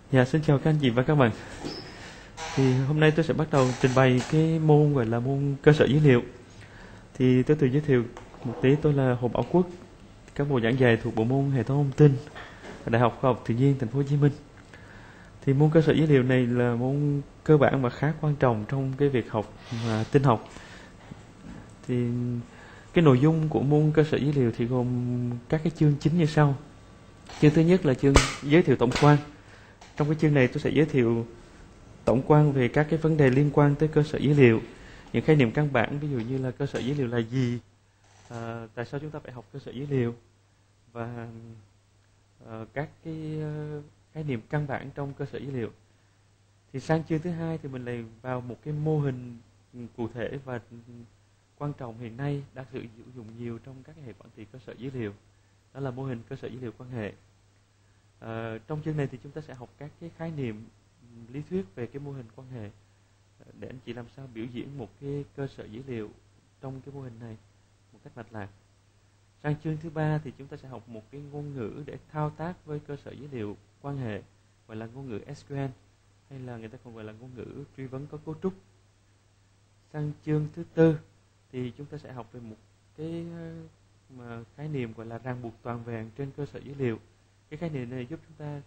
Dạ, xin chào các anh chị và các bạn. Thì hôm nay tôi sẽ bắt đầu trình bày cái môn gọi là môn cơ sở dữ liệu. Thì tôi tự giới thiệu một tí, tôi là Hồ Bảo Quốc, cán bộ giảng dạy thuộc bộ môn hệ thống thông tin ở Đại học Khoa học Tự nhiên Thành phố Hồ Chí Minh. Thì môn cơ sở dữ liệu này là môn cơ bản và khá quan trọng trong cái việc học tin học. Thì cái nội dung của môn cơ sở dữ liệu thì gồm các cái chương chính như sau. Chương thứ nhất là chương giới thiệu tổng quan. Trong cái chương này tôi sẽ giới thiệu tổng quan về các cái vấn đề liên quan tới cơ sở dữ liệu, những khái niệm căn bản, ví dụ như là cơ sở dữ liệu là gì, tại sao chúng ta phải học cơ sở dữ liệu, và các cái khái niệm căn bản trong cơ sở dữ liệu. Thì sang chương thứ hai thì mình lại vào một cái mô hình cụ thể và quan trọng hiện nay đang sử dụng nhiều trong các hệ quản trị cơ sở dữ liệu, đó là mô hình cơ sở dữ liệu quan hệ. Trong chương này thì chúng ta sẽ học các cái khái niệm lý thuyết về cái mô hình quan hệ để anh chị làm sao biểu diễn một cái cơ sở dữ liệu trong cái mô hình này một cách mạch lạc. Sang chương thứ ba thì chúng ta sẽ học một cái ngôn ngữ để thao tác với cơ sở dữ liệu quan hệ, gọi là ngôn ngữ SQL, hay là người ta còn gọi là ngôn ngữ truy vấn có cấu trúc. Sang chương thứ tư thì chúng ta sẽ học về một cái khái niệm gọi là ràng buộc toàn vẹn trên cơ sở dữ liệu. Cái khái niệm này giúp chúng ta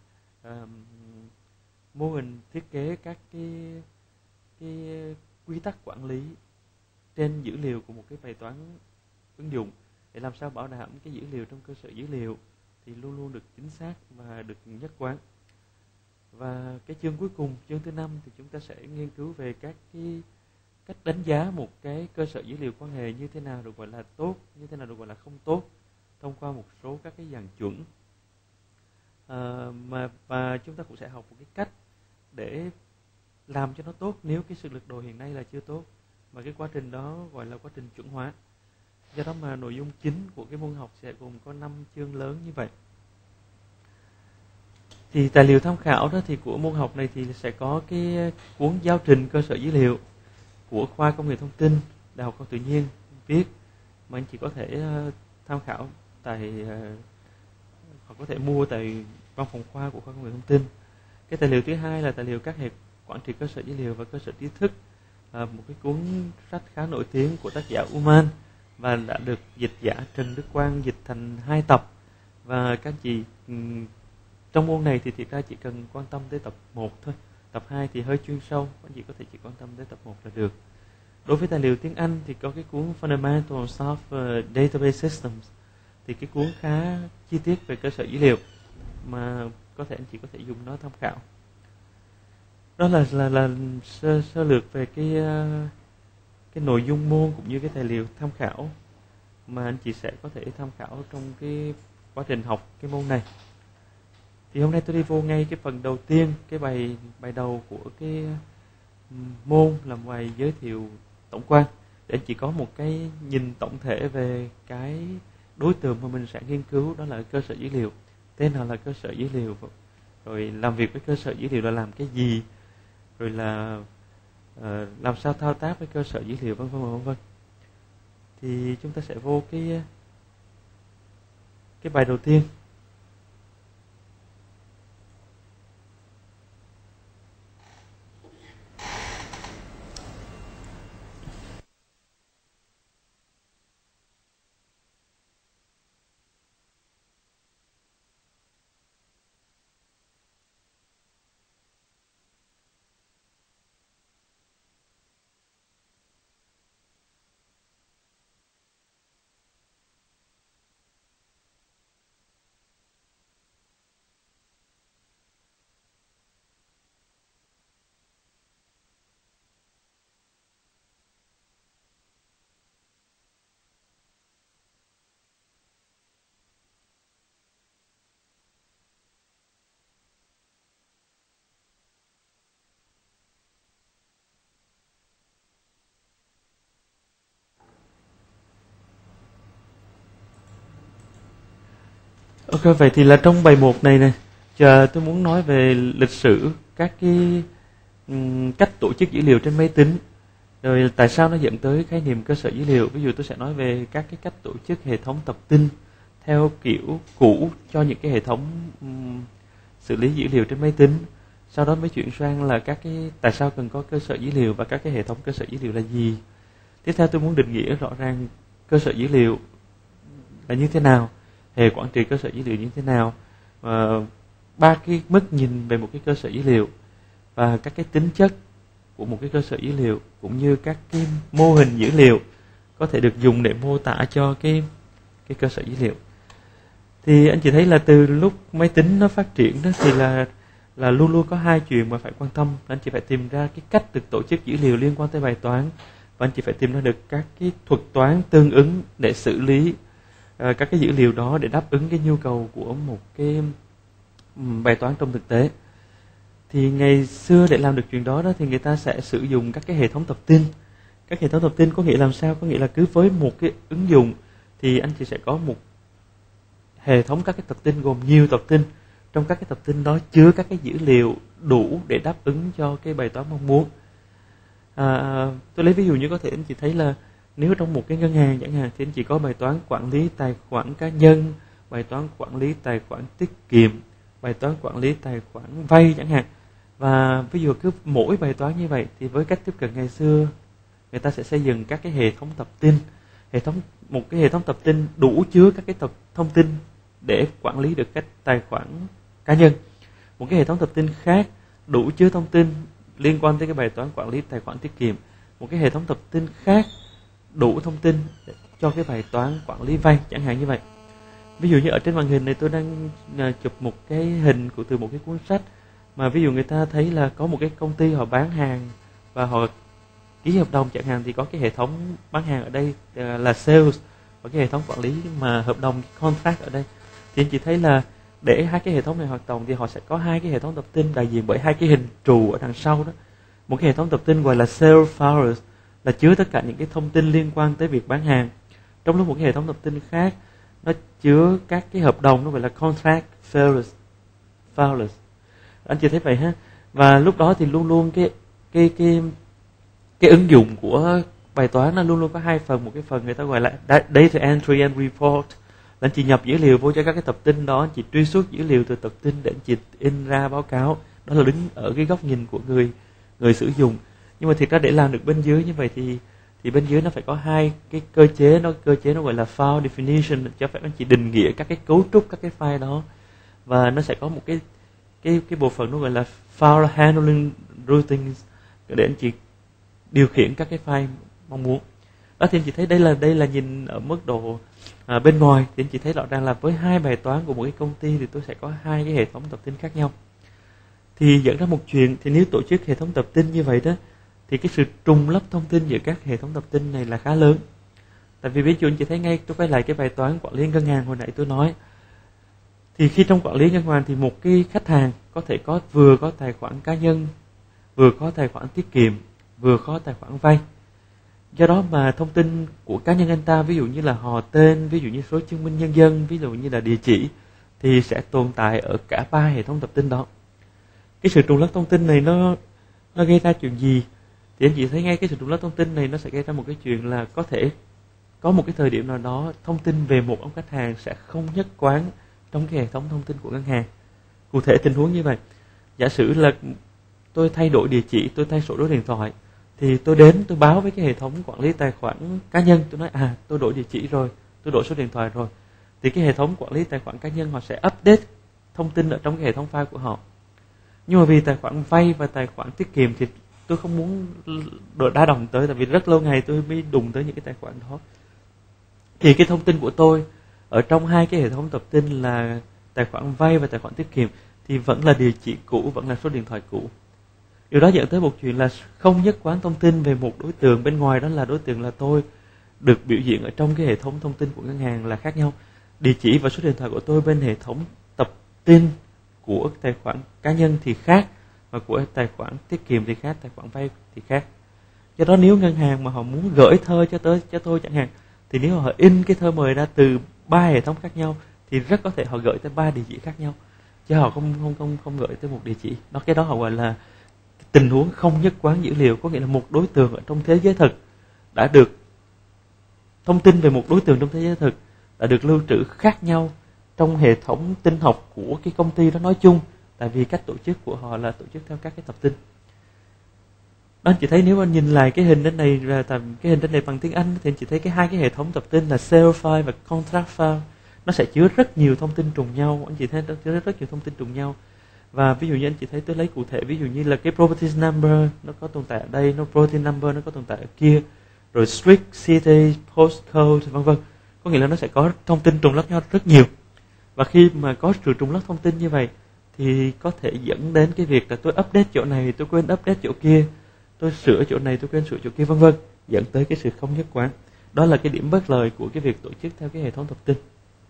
mô hình thiết kế các cái quy tắc quản lý trên dữ liệu của một cái bài toán ứng dụng, để làm sao bảo đảm cái dữ liệu trong cơ sở dữ liệu thì luôn luôn được chính xác và được nhất quán. Và cái chương cuối cùng, chương thứ 5, thì chúng ta sẽ nghiên cứu về các cái cách đánh giá một cái cơ sở dữ liệu quan hệ như thế nào được gọi là tốt, như thế nào được gọi là không tốt, thông qua một số các cái dạng chuẩn. Và chúng ta cũng sẽ học một cái cách để làm cho nó tốt nếu cái sự lật đồ hiện nay là chưa tốt, mà cái quá trình đó gọi là quá trình chuẩn hóa. Do đó mà nội dung chính của cái môn học sẽ gồm có 5 chương lớn như vậy. Thì tài liệu tham khảo đó thì của môn học này thì sẽ có cái cuốn giáo trình cơ sở dữ liệu của khoa công nghệ thông tin Đại học Khoa học Tự nhiên viết, mà anh chỉ có thể tham khảo tại hoặc có thể mua tại văn phòng khoa của khoa công nghệ thông tin. Cái tài liệu thứ hai là tài liệu các hệ quản trị cơ sở dữ liệu và cơ sở trí thức, một cái cuốn sách khá nổi tiếng của tác giả Uman và đã được dịch giả Trần Đức Quang dịch thành 2 tập. Và các chị trong môn này thì thiệt ra chỉ cần quan tâm tới tập 1 thôi, tập 2 thì hơi chuyên sâu, các chị có thể chỉ quan tâm tới tập 1 là được. Đối với tài liệu tiếng Anh thì có cái cuốn Fundamentals of Database Systems, thì cái cuốn khá chi tiết về cơ sở dữ liệu mà có thể anh chị có thể dùng nó tham khảo. Đó là sơ lược về cái nội dung môn cũng như cái tài liệu tham khảo mà anh chị sẽ có thể tham khảo trong cái quá trình học cái môn này. Thì hôm nay tôi đi vô ngay cái phần đầu tiên, cái bài đầu của cái môn là bài giới thiệu tổng quan, để anh chị có một cái nhìn tổng thể về cái đối tượng mà mình sẽ nghiên cứu, đó là cơ sở dữ liệu. Tên nào là cơ sở dữ liệu, rồi làm việc với cơ sở dữ liệu là làm cái gì, rồi là làm sao thao tác với cơ sở dữ liệu, vân vân vân vân. Thì chúng ta sẽ vô cái bài đầu tiên. Ok, vậy thì là trong bài 1 này giờ tôi muốn nói về lịch sử các cái cách tổ chức dữ liệu trên máy tính, rồi tại sao nó dẫn tới khái niệm cơ sở dữ liệu. Ví dụ tôi sẽ nói về các cái cách tổ chức hệ thống tập tin theo kiểu cũ cho những cái hệ thống xử lý dữ liệu trên máy tính, sau đó mới chuyển sang là các cái tại sao cần có cơ sở dữ liệu và các cái hệ thống cơ sở dữ liệu là gì. Tiếp theo tôi muốn định nghĩa rõ ràng cơ sở dữ liệu là như thế nào, hệ quản trị cơ sở dữ liệu như thế nào, ba cái mức nhìn về một cái cơ sở dữ liệu và các cái tính chất của một cái cơ sở dữ liệu, cũng như các cái mô hình dữ liệu có thể được dùng để mô tả cho cái cơ sở dữ liệu. Thì anh chị thấy là từ lúc máy tính nó phát triển đó thì là luôn luôn có hai chuyện mà phải quan tâm. Anh chị phải tìm ra cái cách được tổ chức dữ liệu liên quan tới bài toán, và anh chị phải tìm ra được các cái thuật toán tương ứng để xử lý các cái dữ liệu đó để đáp ứng cái nhu cầu của một cái bài toán trong thực tế. Thì ngày xưa để làm được chuyện đó thì người ta sẽ sử dụng các cái hệ thống tập tin. Các hệ thống tập tin có nghĩa làm sao? Có nghĩa là cứ với một cái ứng dụng thì anh chị sẽ có một hệ thống các cái tập tin gồm nhiều tập tin. Trong các cái tập tin đó chứa các cái dữ liệu đủ để đáp ứng cho cái bài toán mong muốn. Tôi lấy ví dụ như có thể anh chị thấy là nếu trong một cái ngân hàng chẳng hạn thì anh chị có bài toán quản lý tài khoản cá nhân, bài toán quản lý tài khoản tiết kiệm, bài toán quản lý tài khoản vay chẳng hạn. Và ví dụ cứ mỗi bài toán như vậy thì với cách tiếp cận ngày xưa, người ta sẽ xây dựng các cái hệ thống tập tin. Một cái hệ thống tập tin đủ chứa các cái thông tin để quản lý được các tài khoản cá nhân. Một cái hệ thống tập tin khác đủ chứa thông tin liên quan tới cái bài toán quản lý tài khoản tiết kiệm. Một cái hệ thống tập tin khác đủ thông tin cho cái bài toán quản lý vay chẳng hạn như vậy. Ví dụ như ở trên màn hình này tôi đang chụp một cái hình từ một cái cuốn sách, mà ví dụ người ta thấy là có một cái công ty họ bán hàng và họ ký hợp đồng chẳng hạn, thì có cái hệ thống bán hàng ở đây là sales, và cái hệ thống quản lý mà hợp đồng contract ở đây. Thì anh chị thấy là để hai cái hệ thống này hoạt động thì họ sẽ có hai cái hệ thống tập tin đại diện bởi hai cái hình trụ ở đằng sau đó. Một cái hệ thống tập tin gọi là sales files là chứa tất cả những cái thông tin liên quan tới việc bán hàng. Trong lúc một cái hệ thống tập tin khác nó chứa các cái hợp đồng, nó gọi là contract files. Anh chị thấy vậy ha. Và lúc đó thì luôn luôn cái ứng dụng của bài toán nó luôn luôn có hai phần. Một cái phần người ta gọi là data entry and report, là anh chị nhập dữ liệu vô cho các cái tập tin đó, anh chị truy xuất dữ liệu từ tập tin để anh chị in ra báo cáo. Đó là đứng ở cái góc nhìn của người sử dụng. Nhưng mà thực ra để làm được bên dưới như vậy thì bên dưới nó phải có hai cái cơ chế nó gọi là file definition, cho phép anh chị định nghĩa các cái cấu trúc các cái file đó. Và nó sẽ có một cái bộ phận nó gọi là file handling routines để anh chị điều khiển các cái file mong muốn. Đó thì anh chị thấy đây là nhìn ở mức độ bên ngoài, thì anh chị thấy rõ ràng là với hai bài toán của một cái công ty thì tôi sẽ có hai cái hệ thống tập tin khác nhau. Thì dẫn ra một chuyện, thì nếu tổ chức hệ thống tập tin như vậy đó thì cái sự trùng lắp thông tin giữa các hệ thống tập tin này là khá lớn. Tại vì ví dụ anh chị thấy ngay, tôi quay lại cái bài toán quản lý ngân hàng hồi nãy tôi nói, thì khi trong quản lý ngân hàng thì một cái khách hàng có thể vừa có tài khoản cá nhân, vừa có tài khoản tiết kiệm, vừa có tài khoản vay. Do đó mà thông tin của cá nhân anh ta, ví dụ như là họ tên, ví dụ như số chứng minh nhân dân, ví dụ như là địa chỉ, thì sẽ tồn tại ở cả ba hệ thống tập tin đó. Cái sự trùng lắp thông tin này nó gây ra chuyện gì? Thì anh chị thấy ngay cái sự trùng lắp thông tin này nó sẽ gây ra một cái chuyện là có thể có một cái thời điểm nào đó thông tin về một ông khách hàng sẽ không nhất quán trong cái hệ thống thông tin của ngân hàng. Cụ thể tình huống như vậy, giả sử là tôi thay đổi địa chỉ, tôi thay số số điện thoại, thì tôi đến tôi báo với cái hệ thống quản lý tài khoản cá nhân, tôi nói tôi đổi địa chỉ rồi, tôi đổi số điện thoại rồi, thì cái hệ thống quản lý tài khoản cá nhân họ sẽ update thông tin ở trong cái hệ thống file của họ. Nhưng mà vì tài khoản vay và tài khoản tiết kiệm thì tôi không muốn đa đồng tới, tại vì rất lâu ngày tôi mới đụng tới những cái tài khoản đó. Thì cái thông tin của tôi ở trong hai cái hệ thống tập tin là tài khoản vay và tài khoản tiết kiệm thì vẫn là địa chỉ cũ, vẫn là số điện thoại cũ. Điều đó dẫn tới một chuyện là không nhất quán thông tin về một đối tượng bên ngoài, đó là đối tượng là tôi, được biểu hiện ở trong cái hệ thống thông tin của ngân hàng là khác nhau. Địa chỉ và số điện thoại của tôi bên hệ thống tập tin của tài khoản cá nhân thì khác, và của tài khoản tiết kiệm thì khác, tài khoản vay thì khác. Do đó nếu ngân hàng mà họ muốn gửi thơ cho tôi chẳng hạn, thì nếu họ in cái thơ mời ra từ ba hệ thống khác nhau thì rất có thể họ gửi tới ba địa chỉ khác nhau, chứ họ không gửi tới một địa chỉ. Đó, cái đó họ gọi là tình huống không nhất quán dữ liệu, có nghĩa là một đối tượng ở trong thế giới thực đã được thông tin về một đối tượng trong thế giới thực đã được lưu trữ khác nhau trong hệ thống tin học của cái công ty đó nói chung tại vì cách tổ chức của họ là tổ chức theo các cái tập tin. Anh chị thấy nếu mà nhìn lại cái hình này là cái hình này bằng tiếng Anh thì anh chị thấy hai cái hệ thống tập tin là sale file và contract file nó sẽ chứa rất nhiều thông tin trùng nhau. Anh chị thấy nó chứa rất nhiều thông tin trùng nhau. Và ví dụ như anh chị thấy tôi lấy cụ thể, ví dụ như là cái properties number nó có tồn tại ở đây, nó property number nó có tồn tại ở kia, rồi street, city, postcode vân vân. Có nghĩa là nó sẽ có thông tin trùng lắp nhau rất nhiều. Và khi mà có sự trùng lắp thông tin như vậy thì có thể dẫn đến cái việc là tôi update chỗ này, tôi quên update chỗ kia, tôi sửa chỗ này, tôi quên sửa chỗ kia vân vân, dẫn tới cái sự không nhất quán. Đó là cái điểm bất lợi của cái việc tổ chức theo cái hệ thống tập tin.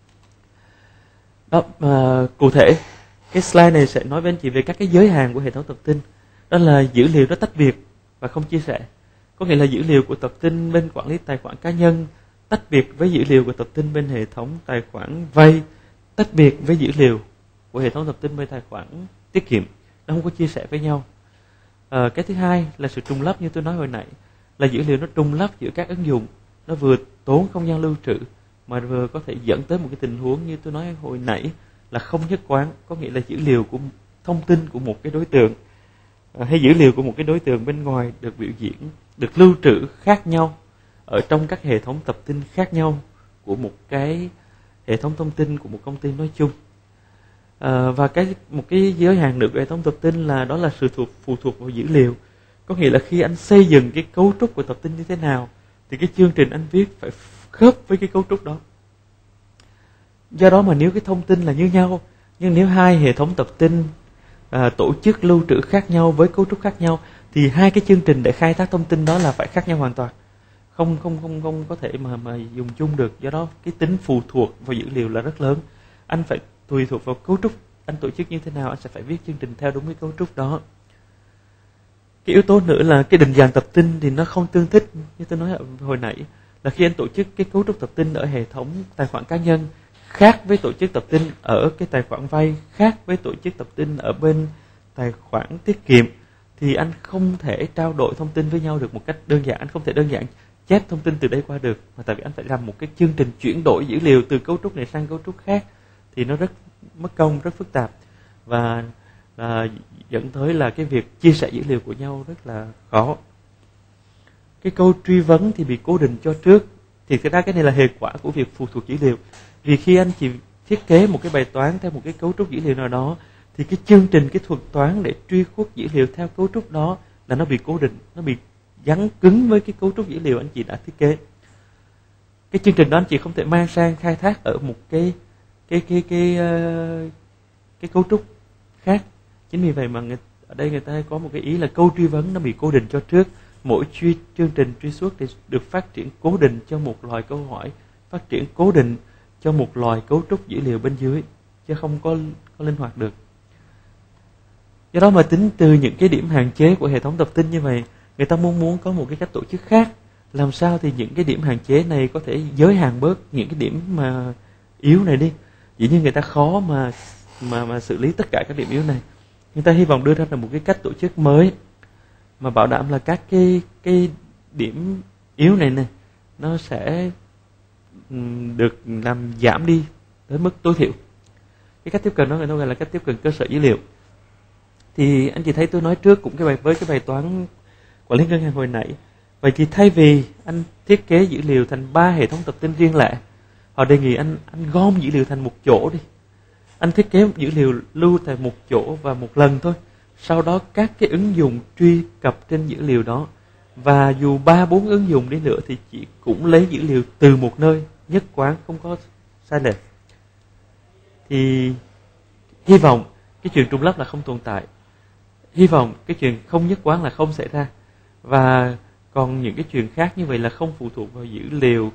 Đó, cụ thể cái slide này sẽ nói với anh chị về các cái giới hạn của hệ thống tập tin. Đó là dữ liệu nó tách biệt và không chia sẻ. Có nghĩa là dữ liệu của tập tin bên quản lý tài khoản cá nhân tách biệt với dữ liệu của tập tin bên hệ thống tài khoản vay, tách biệt với dữ liệu của hệ thống tập tin bên tài khoản tiết kiệm. Nó không có chia sẻ với nhau. Cái thứ hai là sự trùng lắp, như tôi nói hồi nãy, là dữ liệu nó trùng lắp giữa các ứng dụng, nó vừa tốn không gian lưu trữ mà vừa có thể dẫn tới một cái tình huống như tôi nói hồi nãy là không nhất quán. Có nghĩa là dữ liệu của thông tin của một cái đối tượng hay dữ liệu của một cái đối tượng bên ngoài được biểu diễn, được lưu trữ khác nhau ở trong các hệ thống tập tin khác nhau của một cái hệ thống thông tin của một công ty nói chung. Và một cái giới hạn nữa của hệ thống tập tin là đó là sự phụ thuộc vào dữ liệu. Có nghĩa là khi anh xây dựng cái cấu trúc của tập tin như thế nào thì cái chương trình anh viết phải khớp với cái cấu trúc đó. Do đó mà nếu cái thông tin là như nhau, nhưng nếu hai hệ thống tập tin tổ chức lưu trữ khác nhau với cấu trúc khác nhau thì hai cái chương trình để khai thác thông tin đó là phải khác nhau hoàn toàn. Không có thể mà dùng chung được. Do đó cái tính phụ thuộc vào dữ liệu là rất lớn. Anh phải tùy thuộc vào cấu trúc anh tổ chức như thế nào, anh sẽ phải viết chương trình theo đúng cái cấu trúc đó. Cái yếu tố nữa là cái định dạng tập tin thì nó không tương thích. Như tôi nói hồi nãy là khi anh tổ chức cái cấu trúc tập tin ở hệ thống tài khoản cá nhân khác với tổ chức tập tin ở cái tài khoản vay, khác với tổ chức tập tin ở bên tài khoản tiết kiệm, thì anh không thể trao đổi thông tin với nhau được một cách đơn giản. Anh không thể đơn giản chép thông tin từ đây qua được, mà tại vì anh phải làm một cái chương trình chuyển đổi dữ liệu từ cấu trúc này sang cấu trúc khác, thì nó rất mất công, rất phức tạp, và dẫn tới là cái việc chia sẻ dữ liệu của nhau rất là khó. Cái câu truy vấn thì bị cố định cho trước, thì thực ra cái này là hệ quả của việc phụ thuộc dữ liệu. Vì khi anh chỉ thiết kế một cái bài toán theo một cái cấu trúc dữ liệu nào đó, thì cái chương trình, cái thuật toán để truy xuất dữ liệu theo cấu trúc đó là nó bị cố định, nó bị gắn cứng với cái cấu trúc dữ liệu anh chị đã thiết kế. Cái chương trình đó anh chị không thể mang sang khai thác ở một cái cấu trúc khác. Chính vì vậy mà ở đây người ta có một cái ý là câu truy vấn nó bị cố định cho trước. Mỗi chương trình truy xuất thì được phát triển cố định cho một loài câu hỏi, phát triển cố định cho một loài cấu trúc dữ liệu bên dưới, chứ không có linh hoạt được. Do đó mà tính từ những cái điểm hạn chế của hệ thống tập tin như vậy, người ta muốn có một cái cách tổ chức khác. Làm sao thì những cái điểm hạn chế này có thể giới hạn bớt những cái điểm mà yếu này đi. Dĩ nhiên người ta khó mà xử lý tất cả các điểm yếu này. Người ta hy vọng đưa ra là một cái cách tổ chức mới mà bảo đảm là các cái điểm yếu này nó sẽ được làm giảm đi tới mức tối thiểu. Cái cách tiếp cận đó người ta gọi là cách tiếp cận cơ sở dữ liệu. Thì anh chị thấy tôi nói trước cũng với cái bài toán quản lý ngân hàng hồi nãy. Vậy thì thay vì anh thiết kế dữ liệu thành 3 hệ thống tập tin riêng lẻ, họ đề nghị anh gom dữ liệu thành một chỗ đi. Anh thiết kế dữ liệu lưu tại một chỗ và một lần thôi. Sau đó các cái ứng dụng truy cập trên dữ liệu đó. Và dù 3-4 ứng dụng đi nữa thì chỉ cũng lấy dữ liệu từ một nơi, nhất quán, không có sai lệch. Thì hy vọng cái chuyện trùng lắp là không tồn tại. Hy vọng cái chuyện không nhất quán là không xảy ra. Và còn những cái chuyện khác như vậy là không phụ thuộc vào dữ liệu,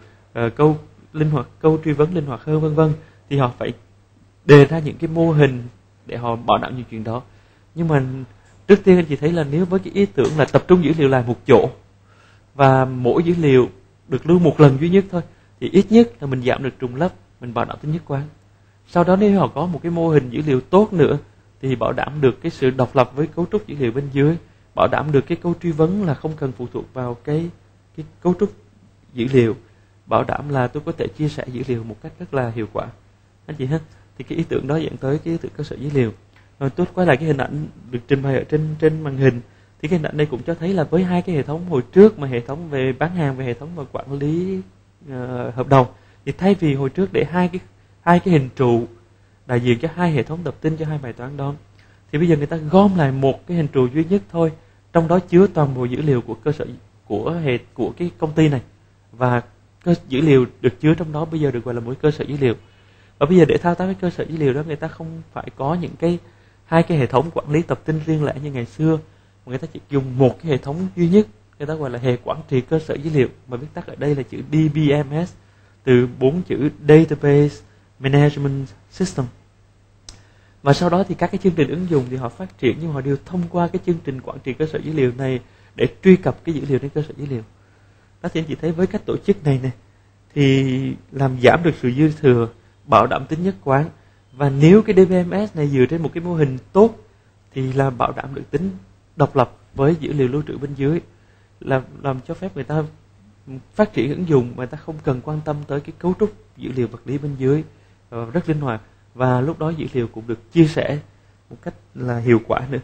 câu truy vấn linh hoạt hơn vân vân, thì họ phải đề ra những cái mô hình để họ bảo đảm những chuyện đó. Nhưng mà trước tiên anh chị thấy là nếu với cái ý tưởng là tập trung dữ liệu lại một chỗ và mỗi dữ liệu được lưu một lần duy nhất thôi, thì ít nhất là mình giảm được trùng lắp, mình bảo đảm tính nhất quán. Sau đó nếu họ có một cái mô hình dữ liệu tốt nữa thì bảo đảm được cái sự độc lập với cấu trúc dữ liệu bên dưới, bảo đảm được cái câu truy vấn là không cần phụ thuộc vào cái cấu trúc dữ liệu, bảo đảm là tôi có thể chia sẻ dữ liệu một cách rất là hiệu quả. Anh chị ha, thì cái ý tưởng đó dẫn tới cái ý tưởng cơ sở dữ liệu. Rồi tôi quay lại cái hình ảnh được trình bày ở trên màn hình, thì cái hình ảnh đây cũng cho thấy là với hai cái hệ thống hồi trước, mà hệ thống về bán hàng và hệ thống về quản lý hợp đồng, thì thay vì hồi trước để hai cái hình trụ đại diện cho hai hệ thống tập tin cho hai bài toán đó, thì bây giờ người ta gom lại một cái hình trụ duy nhất thôi, trong đó chứa toàn bộ dữ liệu của cơ sở của cái công ty này, và dữ liệu được chứa trong đó bây giờ được gọi là một cơ sở dữ liệu. Và bây giờ để thao tác cái cơ sở dữ liệu đó, người ta không phải có những hai cái hệ thống quản lý tập tin riêng lẻ như ngày xưa, mà người ta chỉ dùng một cái hệ thống duy nhất, người ta gọi là hệ quản trị cơ sở dữ liệu, mà viết tắt ở đây là chữ DBMS, từ 4 chữ Database Management System. Và sau đó thì các cái chương trình ứng dụng thì họ phát triển, nhưng họ đều thông qua cái chương trình quản trị cơ sở dữ liệu này để truy cập cái dữ liệu trên cơ sở dữ liệu. Đó thì anh chị thấy với cách tổ chức này thì làm giảm được sự dư thừa, bảo đảm tính nhất quán. Và nếu cái DBMS này dựa trên một cái mô hình tốt thì là bảo đảm được tính độc lập với dữ liệu lưu trữ bên dưới, làm cho phép người ta phát triển ứng dụng mà người ta không cần quan tâm tới cái cấu trúc dữ liệu vật lý bên dưới, rất linh hoạt, và lúc đó dữ liệu cũng được chia sẻ một cách là hiệu quả nữa.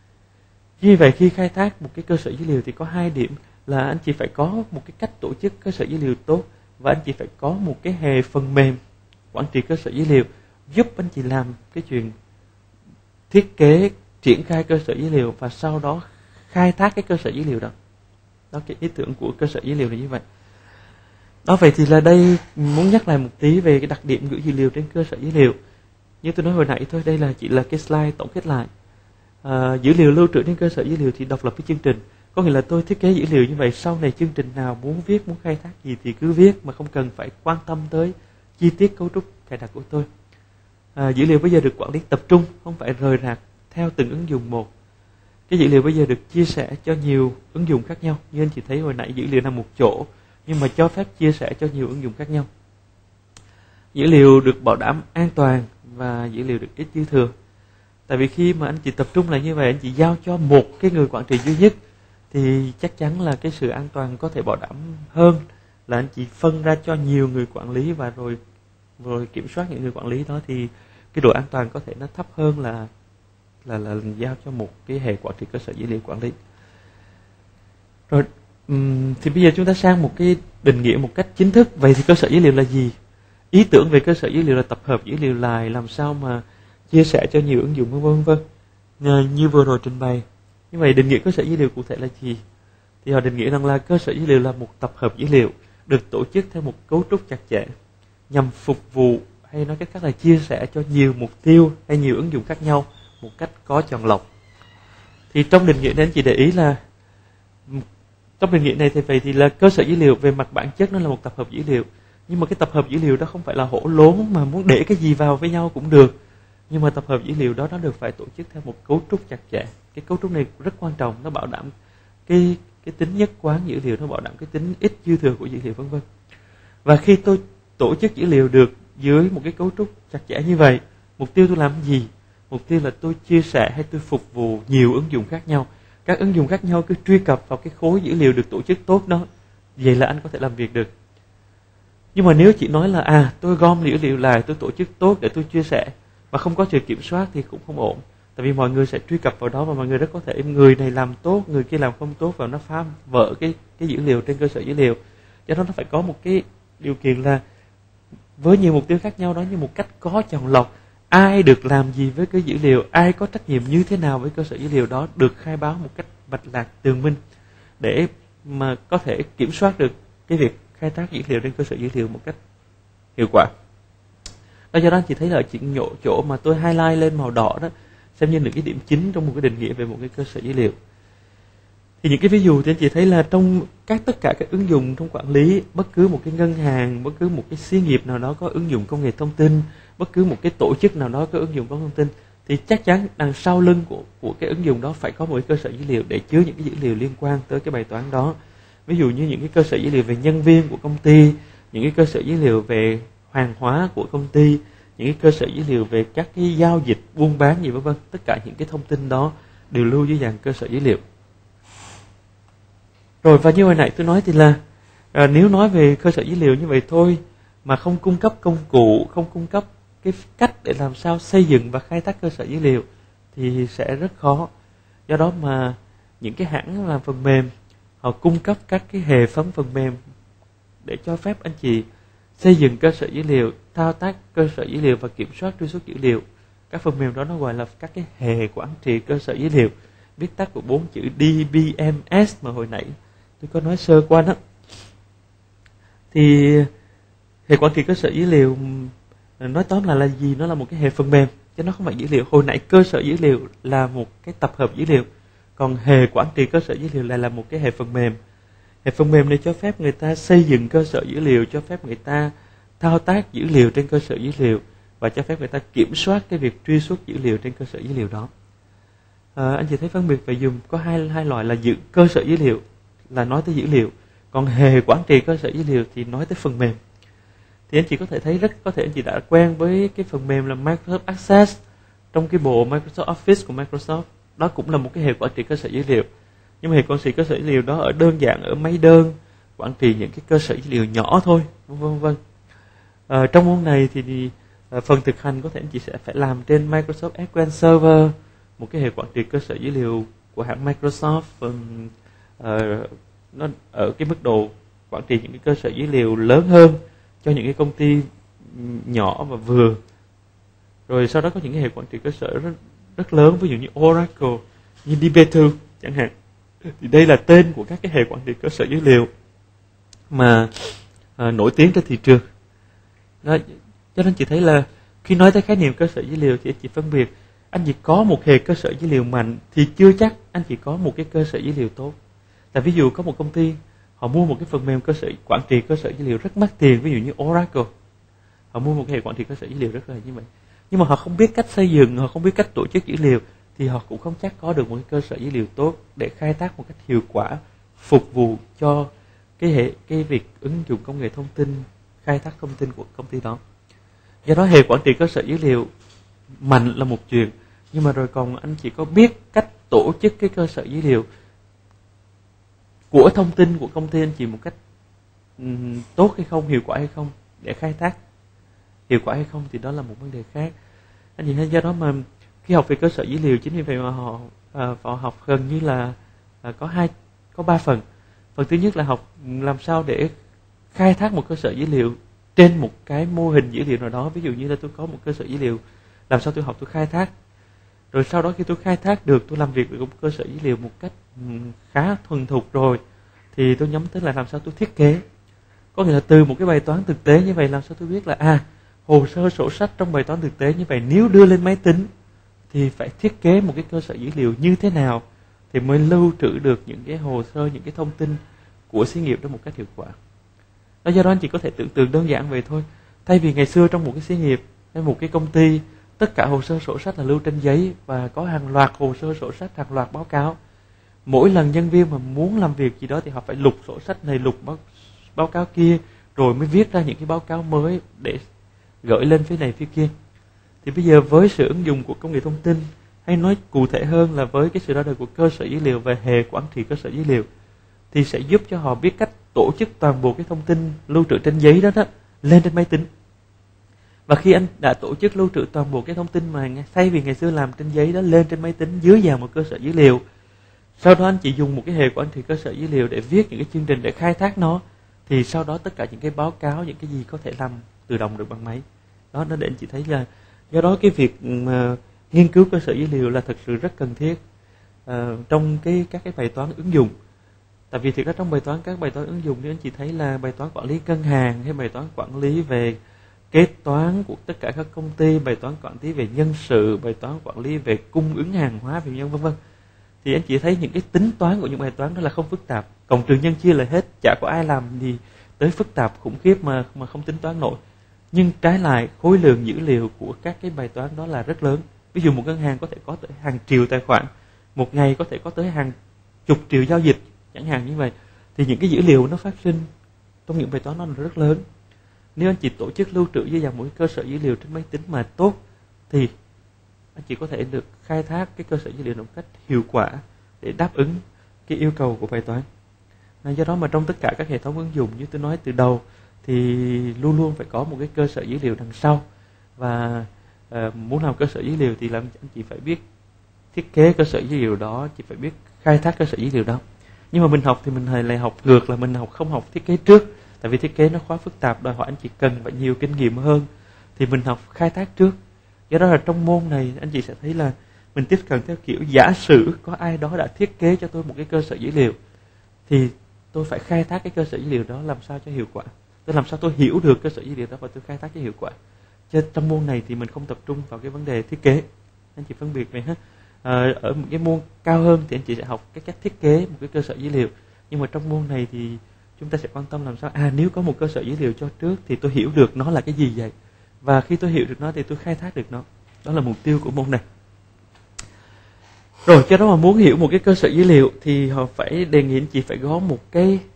Như vậy khi khai thác một cái cơ sở dữ liệu thì có hai điểm là anh chị phải có một cái cách tổ chức cơ sở dữ liệu tốt, và anh chị phải có một cái hệ phần mềm quản trị cơ sở dữ liệu giúp anh chị làm cái chuyện thiết kế, triển khai cơ sở dữ liệu và sau đó khai thác cái cơ sở dữ liệu đó. Đó, cái ý tưởng của cơ sở dữ liệu là như vậy. Đó, vậy thì là đây muốn nhắc lại một tí về cái đặc điểm gửi dữ liệu trên cơ sở dữ liệu. Như tôi nói hồi nãy thôi, đây là chỉ là cái slide tổng kết lại. Dữ liệu lưu trữ trên cơ sở dữ liệu thì độc lập với chương trình. Có nghĩa là tôi thiết kế dữ liệu như vậy, sau này chương trình nào muốn viết, muốn khai thác gì thì cứ viết, mà không cần phải quan tâm tới chi tiết cấu trúc cài đặt của tôi. Dữ liệu bây giờ được quản lý tập trung, không phải rời rạc theo từng ứng dụng một. Cái dữ liệu bây giờ được chia sẻ cho nhiều ứng dụng khác nhau. Như anh chị thấy hồi nãy, dữ liệu nằm một chỗ nhưng mà cho phép chia sẻ cho nhiều ứng dụng khác nhau. Dữ liệu được bảo đảm an toàn và dữ liệu được ít dư thừa. Tại vì khi mà anh chị tập trung lại như vậy, anh chị giao cho một cái người quản trị duy nhất thì chắc chắn là cái sự an toàn có thể bảo đảm hơn là anh chị phân ra cho nhiều người quản lý và rồi kiểm soát những người quản lý đó, thì cái độ an toàn có thể nó thấp hơn là giao cho một cái hệ quản trị cơ sở dữ liệu quản lý. Rồi thì bây giờ chúng ta sang một cái định nghĩa một cách chính thức. Vậy thì cơ sở dữ liệu là gì? Ý tưởng về cơ sở dữ liệu là tập hợp dữ liệu lại, làm sao mà chia sẻ cho nhiều ứng dụng vân vân. Như vừa rồi trình bày. Như vậy định nghĩa cơ sở dữ liệu cụ thể là gì? Thì họ định nghĩa rằng là cơ sở dữ liệu là một tập hợp dữ liệu được tổ chức theo một cấu trúc chặt chẽ nhằm phục vụ, hay nói cách khác là chia sẻ cho nhiều mục tiêu hay nhiều ứng dụng khác nhau một cách có chọn lọc. Thì trong định nghĩa này anh chị để ý là trong định nghĩa này thì vậy thì là cơ sở dữ liệu về mặt bản chất nó là một tập hợp dữ liệu, nhưng mà cái tập hợp dữ liệu đó không phải là hổ lốn mà muốn để cái gì vào với nhau cũng được, nhưng mà tập hợp dữ liệu đó nó được phải tổ chức theo một cấu trúc chặt chẽ. Cái cấu trúc này rất quan trọng, nó bảo đảm cái tính nhất quán dữ liệu, nó bảo đảm cái tính ít dư thừa của dữ liệu vân vân. Và khi tôi tổ chức dữ liệu được dưới một cái cấu trúc chặt chẽ như vậy, mục tiêu tôi làm gì? Mục tiêu là tôi chia sẻ hay tôi phục vụ nhiều ứng dụng khác nhau. Các ứng dụng khác nhau cứ truy cập vào cái khối dữ liệu được tổ chức tốt đó, vậy là anh có thể làm việc được. Nhưng mà nếu chỉ nói là tôi gom dữ liệu lại, tôi tổ chức tốt để tôi chia sẻ mà không có sự kiểm soát thì cũng không ổn. Tại vì mọi người sẽ truy cập vào đó và mọi người rất có thể người này làm tốt, người kia làm không tốt và nó phá vỡ cái dữ liệu trên cơ sở dữ liệu. Cho nên nó phải có một cái điều kiện là với nhiều mục tiêu khác nhau đó, như một cách có chọn lọc, ai được làm gì với cái dữ liệu, ai có trách nhiệm như thế nào với cơ sở dữ liệu đó được khai báo một cách mạch lạc tường minh để mà có thể kiểm soát được cái việc khai thác dữ liệu trên cơ sở dữ liệu một cách hiệu quả. Đó, do đó chị thấy là chỉ chỗ mà tôi highlight lên màu đỏ đó xem như những cái điểm chính trong một cái định nghĩa về một cái cơ sở dữ liệu. Thì những cái ví dụ thì anh chị thấy là trong tất cả các ứng dụng trong quản lý, bất cứ một cái ngân hàng, bất cứ một cái xí nghiệp nào đó có ứng dụng công nghệ thông tin, bất cứ một cái tổ chức nào đó có ứng dụng công nghệ thông tin, thì chắc chắn đằng sau lưng của cái ứng dụng đó phải có một cái cơ sở dữ liệu để chứa những cái dữ liệu liên quan tới cái bài toán đó. Ví dụ như những cái cơ sở dữ liệu về nhân viên của công ty, những cái cơ sở dữ liệu về hàng hóa của công ty, những cái cơ sở dữ liệu về các cái giao dịch buôn bán gì vân vân, tất cả những cái thông tin đó đều lưu dưới dạng cơ sở dữ liệu. Rồi, và như hồi nãy tôi nói thì là nếu nói về cơ sở dữ liệu như vậy thôi mà không cung cấp công cụ, không cung cấp cái cách để làm sao xây dựng và khai thác cơ sở dữ liệu thì sẽ rất khó. Do đó mà những cái hãng làm phần mềm họ cung cấp các cái hệ thống phần mềm để cho phép anh chị xây dựng cơ sở dữ liệu, thao tác cơ sở dữ liệu và kiểm soát truy xuất dữ liệu. Các phần mềm đó nó gọi là các cái hệ quản trị cơ sở dữ liệu, viết tắt của 4 chữ DBMS mà hồi nãy tôi có nói sơ qua đó. Thì hệ quản trị cơ sở dữ liệu nói tóm là gì? Nó là một cái hệ phần mềm chứ nó không phải dữ liệu. Hồi nãy cơ sở dữ liệu là một cái tập hợp dữ liệu, còn hệ quản trị cơ sở dữ liệu lại là một cái hệ phần mềm. Hệ phần mềm này cho phép người ta xây dựng cơ sở dữ liệu, cho phép người ta thao tác dữ liệu trên cơ sở dữ liệu và cho phép người ta kiểm soát cái việc truy xuất dữ liệu trên cơ sở dữ liệu đó. Anh chị thấy phân biệt về dùng có hai loại là cơ sở dữ liệu là nói tới dữ liệu, còn hệ quản trị cơ sở dữ liệu thì nói tới phần mềm. Thì anh chị có thể thấy rất có thể anh chị đã quen với cái phần mềm là Microsoft Access trong cái bộ Microsoft Office của Microsoft. Đó cũng là một cái hệ quản trị cơ sở dữ liệu. Nhưng mà hệ quản trị cơ sở dữ liệu đó ở đơn giản ở máy đơn, quản trị những cái cơ sở dữ liệu nhỏ thôi, vân vân. Trong môn này thì phần thực hành có thể anh chị sẽ phải làm trên Microsoft SQL Server, một cái hệ quản trị cơ sở dữ liệu của hãng Microsoft. Nó ở cái mức độ quản trị những cái cơ sở dữ liệu lớn hơn cho những cái công ty nhỏ và vừa. Rồi sau đó có những cái hệ quản trị cơ sở rất lớn, ví dụ như Oracle, như DB2 chẳng hạn. Thì đây là tên của các cái hệ quản trị cơ sở dữ liệu mà nổi tiếng trên thị trường. Đó, cho nên chị thấy là khi nói tới khái niệm cơ sở dữ liệu thì anh chị phân biệt, anh chỉ có một hệ cơ sở dữ liệu mạnh thì chưa chắc anh chỉ có một cái cơ sở dữ liệu tốt. Tại ví dụ có một công ty họ mua một cái phần mềm cơ sở quản trị cơ sở dữ liệu rất mắc tiền, ví dụ như Oracle, họ mua một cái hệ quản trị cơ sở dữ liệu rất là như vậy, nhưng mà họ không biết cách xây dựng, họ không biết cách tổ chức dữ liệu thì họ cũng không chắc có được một cái cơ sở dữ liệu tốt để khai thác một cách hiệu quả, phục vụ cho cái việc ứng dụng công nghệ thông tin, khai thác thông tin của công ty đó. Do đó hệ quản trị cơ sở dữ liệu mạnh là một chuyện, nhưng mà rồi còn anh chỉ có biết cách tổ chức cái cơ sở dữ liệu của thông tin của công ty anh chị một cách tốt hay không, hiệu quả hay không, để khai thác hiệu quả hay không thì đó là một vấn đề khác. Anh chị thấy do đó mà khi học về cơ sở dữ liệu, chính vì vậy mà họ học gần như là có 3 phần. Phần thứ nhất là học làm sao để khai thác một cơ sở dữ liệu trên một cái mô hình dữ liệu nào đó. Ví dụ như là tôi có một cơ sở dữ liệu, làm sao tôi học tôi khai thác. Rồi sau đó khi tôi khai thác được, tôi làm việc với một cơ sở dữ liệu một cách khá thuần thục rồi, thì tôi nhắm tới là làm sao tôi thiết kế. Có nghĩa là từ một cái bài toán thực tế như vậy, làm sao tôi biết là hồ sơ sổ sách trong bài toán thực tế như vậy nếu đưa lên máy tính thì phải thiết kế một cái cơ sở dữ liệu như thế nào thì mới lưu trữ được những cái hồ sơ, những cái thông tin của xí nghiệp đó một cách hiệu quả. Đó, do đó anh chỉ có thể tưởng tượng đơn giản vậy thôi. Thay vì ngày xưa trong một cái xí nghiệp hay một cái công ty, tất cả hồ sơ sổ sách là lưu trên giấy và có hàng loạt hồ sơ sổ sách, hàng loạt báo cáo. Mỗi lần nhân viên mà muốn làm việc gì đó thì họ phải lục sổ sách này, lục báo cáo kia, rồi mới viết ra những cái báo cáo mới để gửi lên phía này phía kia. Thì bây giờ với sự ứng dụng của công nghệ thông tin, hay nói cụ thể hơn là với cái sự ra đời của cơ sở dữ liệu và hệ quản trị cơ sở dữ liệu, thì sẽ giúp cho họ biết cách tổ chức toàn bộ cái thông tin lưu trữ trên giấy đó lên trên máy tính. Và khi anh đã tổ chức lưu trữ toàn bộ cái thông tin mà thay vì ngày xưa làm trên giấy đó lên trên máy tính dưới vào một cơ sở dữ liệu, sau đó anh chỉ dùng một cái hệ quản trị cơ sở dữ liệu để viết những cái chương trình để khai thác nó, thì sau đó tất cả những cái báo cáo, những cái gì có thể làm tự động được bằng máy. Đó, nó để anh chị thấy là do đó cái việc mà nghiên cứu cơ sở dữ liệu là thật sự rất cần thiết trong các cái bài toán ứng dụng. Tại vì thực ra trong các bài toán ứng dụng thì anh chị thấy là bài toán quản lý ngân hàng, hay bài toán quản lý về kế toán của tất cả các công ty, bài toán quản lý về nhân sự, bài toán quản lý về cung ứng hàng hóa, vân vân. Thì anh chị thấy những cái tính toán của những bài toán đó là không phức tạp, cộng trừ nhân chia là hết, chả có ai làm gì tới phức tạp khủng khiếp mà không tính toán nổi. Nhưng trái lại khối lượng dữ liệu của các cái bài toán đó là rất lớn. Ví dụ một ngân hàng có thể có tới hàng triệu tài khoản, một ngày có thể có tới hàng chục triệu giao dịch chẳng hạn như vậy. Thì những cái dữ liệu nó phát sinh trong những bài toán đó là rất lớn. Nếu anh chị tổ chức lưu trữ dưới dạng một cơ sở dữ liệu trên máy tính mà tốt, thì anh chị có thể được khai thác cái cơ sở dữ liệu một cách hiệu quả để đáp ứng cái yêu cầu của bài toán. Do đó mà trong tất cả các hệ thống ứng dụng như tôi nói từ đầu thì luôn luôn phải có một cái cơ sở dữ liệu đằng sau. Và muốn làm cơ sở dữ liệu thì anh chị phải biết thiết kế cơ sở dữ liệu đó, chị phải biết khai thác cơ sở dữ liệu đó. Nhưng mà mình học thì mình lại học ngược, là mình không học thiết kế trước, tại vì thiết kế nó quá phức tạp, đòi hỏi anh chị cần phải nhiều kinh nghiệm hơn, thì mình học khai thác trước. Do đó là trong môn này anh chị sẽ thấy là mình tiếp cận theo kiểu giả sử có ai đó đã thiết kế cho tôi một cái cơ sở dữ liệu, thì tôi phải khai thác cái cơ sở dữ liệu đó làm sao cho hiệu quả. Tôi làm sao tôi hiểu được cơ sở dữ liệu đó và tôi khai thác cho hiệu quả. Chứ trong môn này thì mình không tập trung vào cái vấn đề thiết kế. Anh chị phân biệt vậy ha. Ở một cái môn cao hơn thì anh chị sẽ học cái cách thiết kế một cái cơ sở dữ liệu. Nhưng mà trong môn này thì chúng ta sẽ quan tâm làm sao nếu có một cơ sở dữ liệu cho trước thì tôi hiểu được nó là cái gì vậy. Và khi tôi hiểu được nó thì tôi khai thác được nó. Đó là mục tiêu của môn này. Rồi, cho đó mà muốn hiểu một cái cơ sở dữ liệu thì họ phải đề nghị anh chị phải có một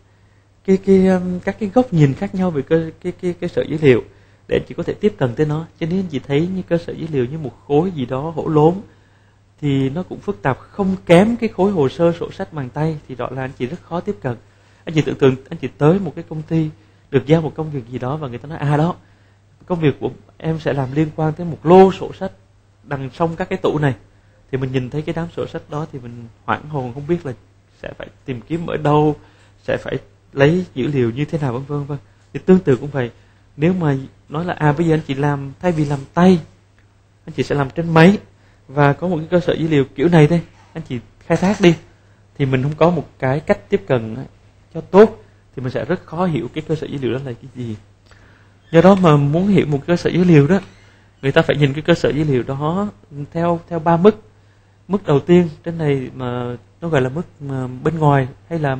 các cái góc nhìn khác nhau về cơ sở dữ liệu để anh chị có thể tiếp cận tới nó. Cho nên anh chị thấy như cơ sở dữ liệu như một khối gì đó hổ lốn thì nó cũng phức tạp không kém cái khối hồ sơ sổ sách bằng tay, thì đó là anh chị rất khó tiếp cận. Anh chị tưởng tượng anh chị tới một cái công ty được giao một công việc gì đó và người ta nói đó, công việc của em sẽ làm liên quan tới một lô sổ sách đằng trong các cái tủ này, thì mình nhìn thấy cái đám sổ sách đó thì mình hoảng hồn, không biết là sẽ phải tìm kiếm ở đâu, sẽ phải lấy dữ liệu như thế nào, vân vân vân. Thì tương tự cũng vậy, nếu mà nói là bây giờ anh chị làm, thay vì làm tay anh chị sẽ làm trên máy và có một cái cơ sở dữ liệu kiểu này đây, anh chị khai thác đi, thì mình không có một cái cách tiếp cận cho tốt thì mình sẽ rất khó hiểu cái cơ sở dữ liệu đó là cái gì. Do đó mà muốn hiểu một cơ sở dữ liệu đó, người ta phải nhìn cái cơ sở dữ liệu đó theo 3 mức. Mức đầu tiên trên này mà nó gọi là mức bên ngoài, hay là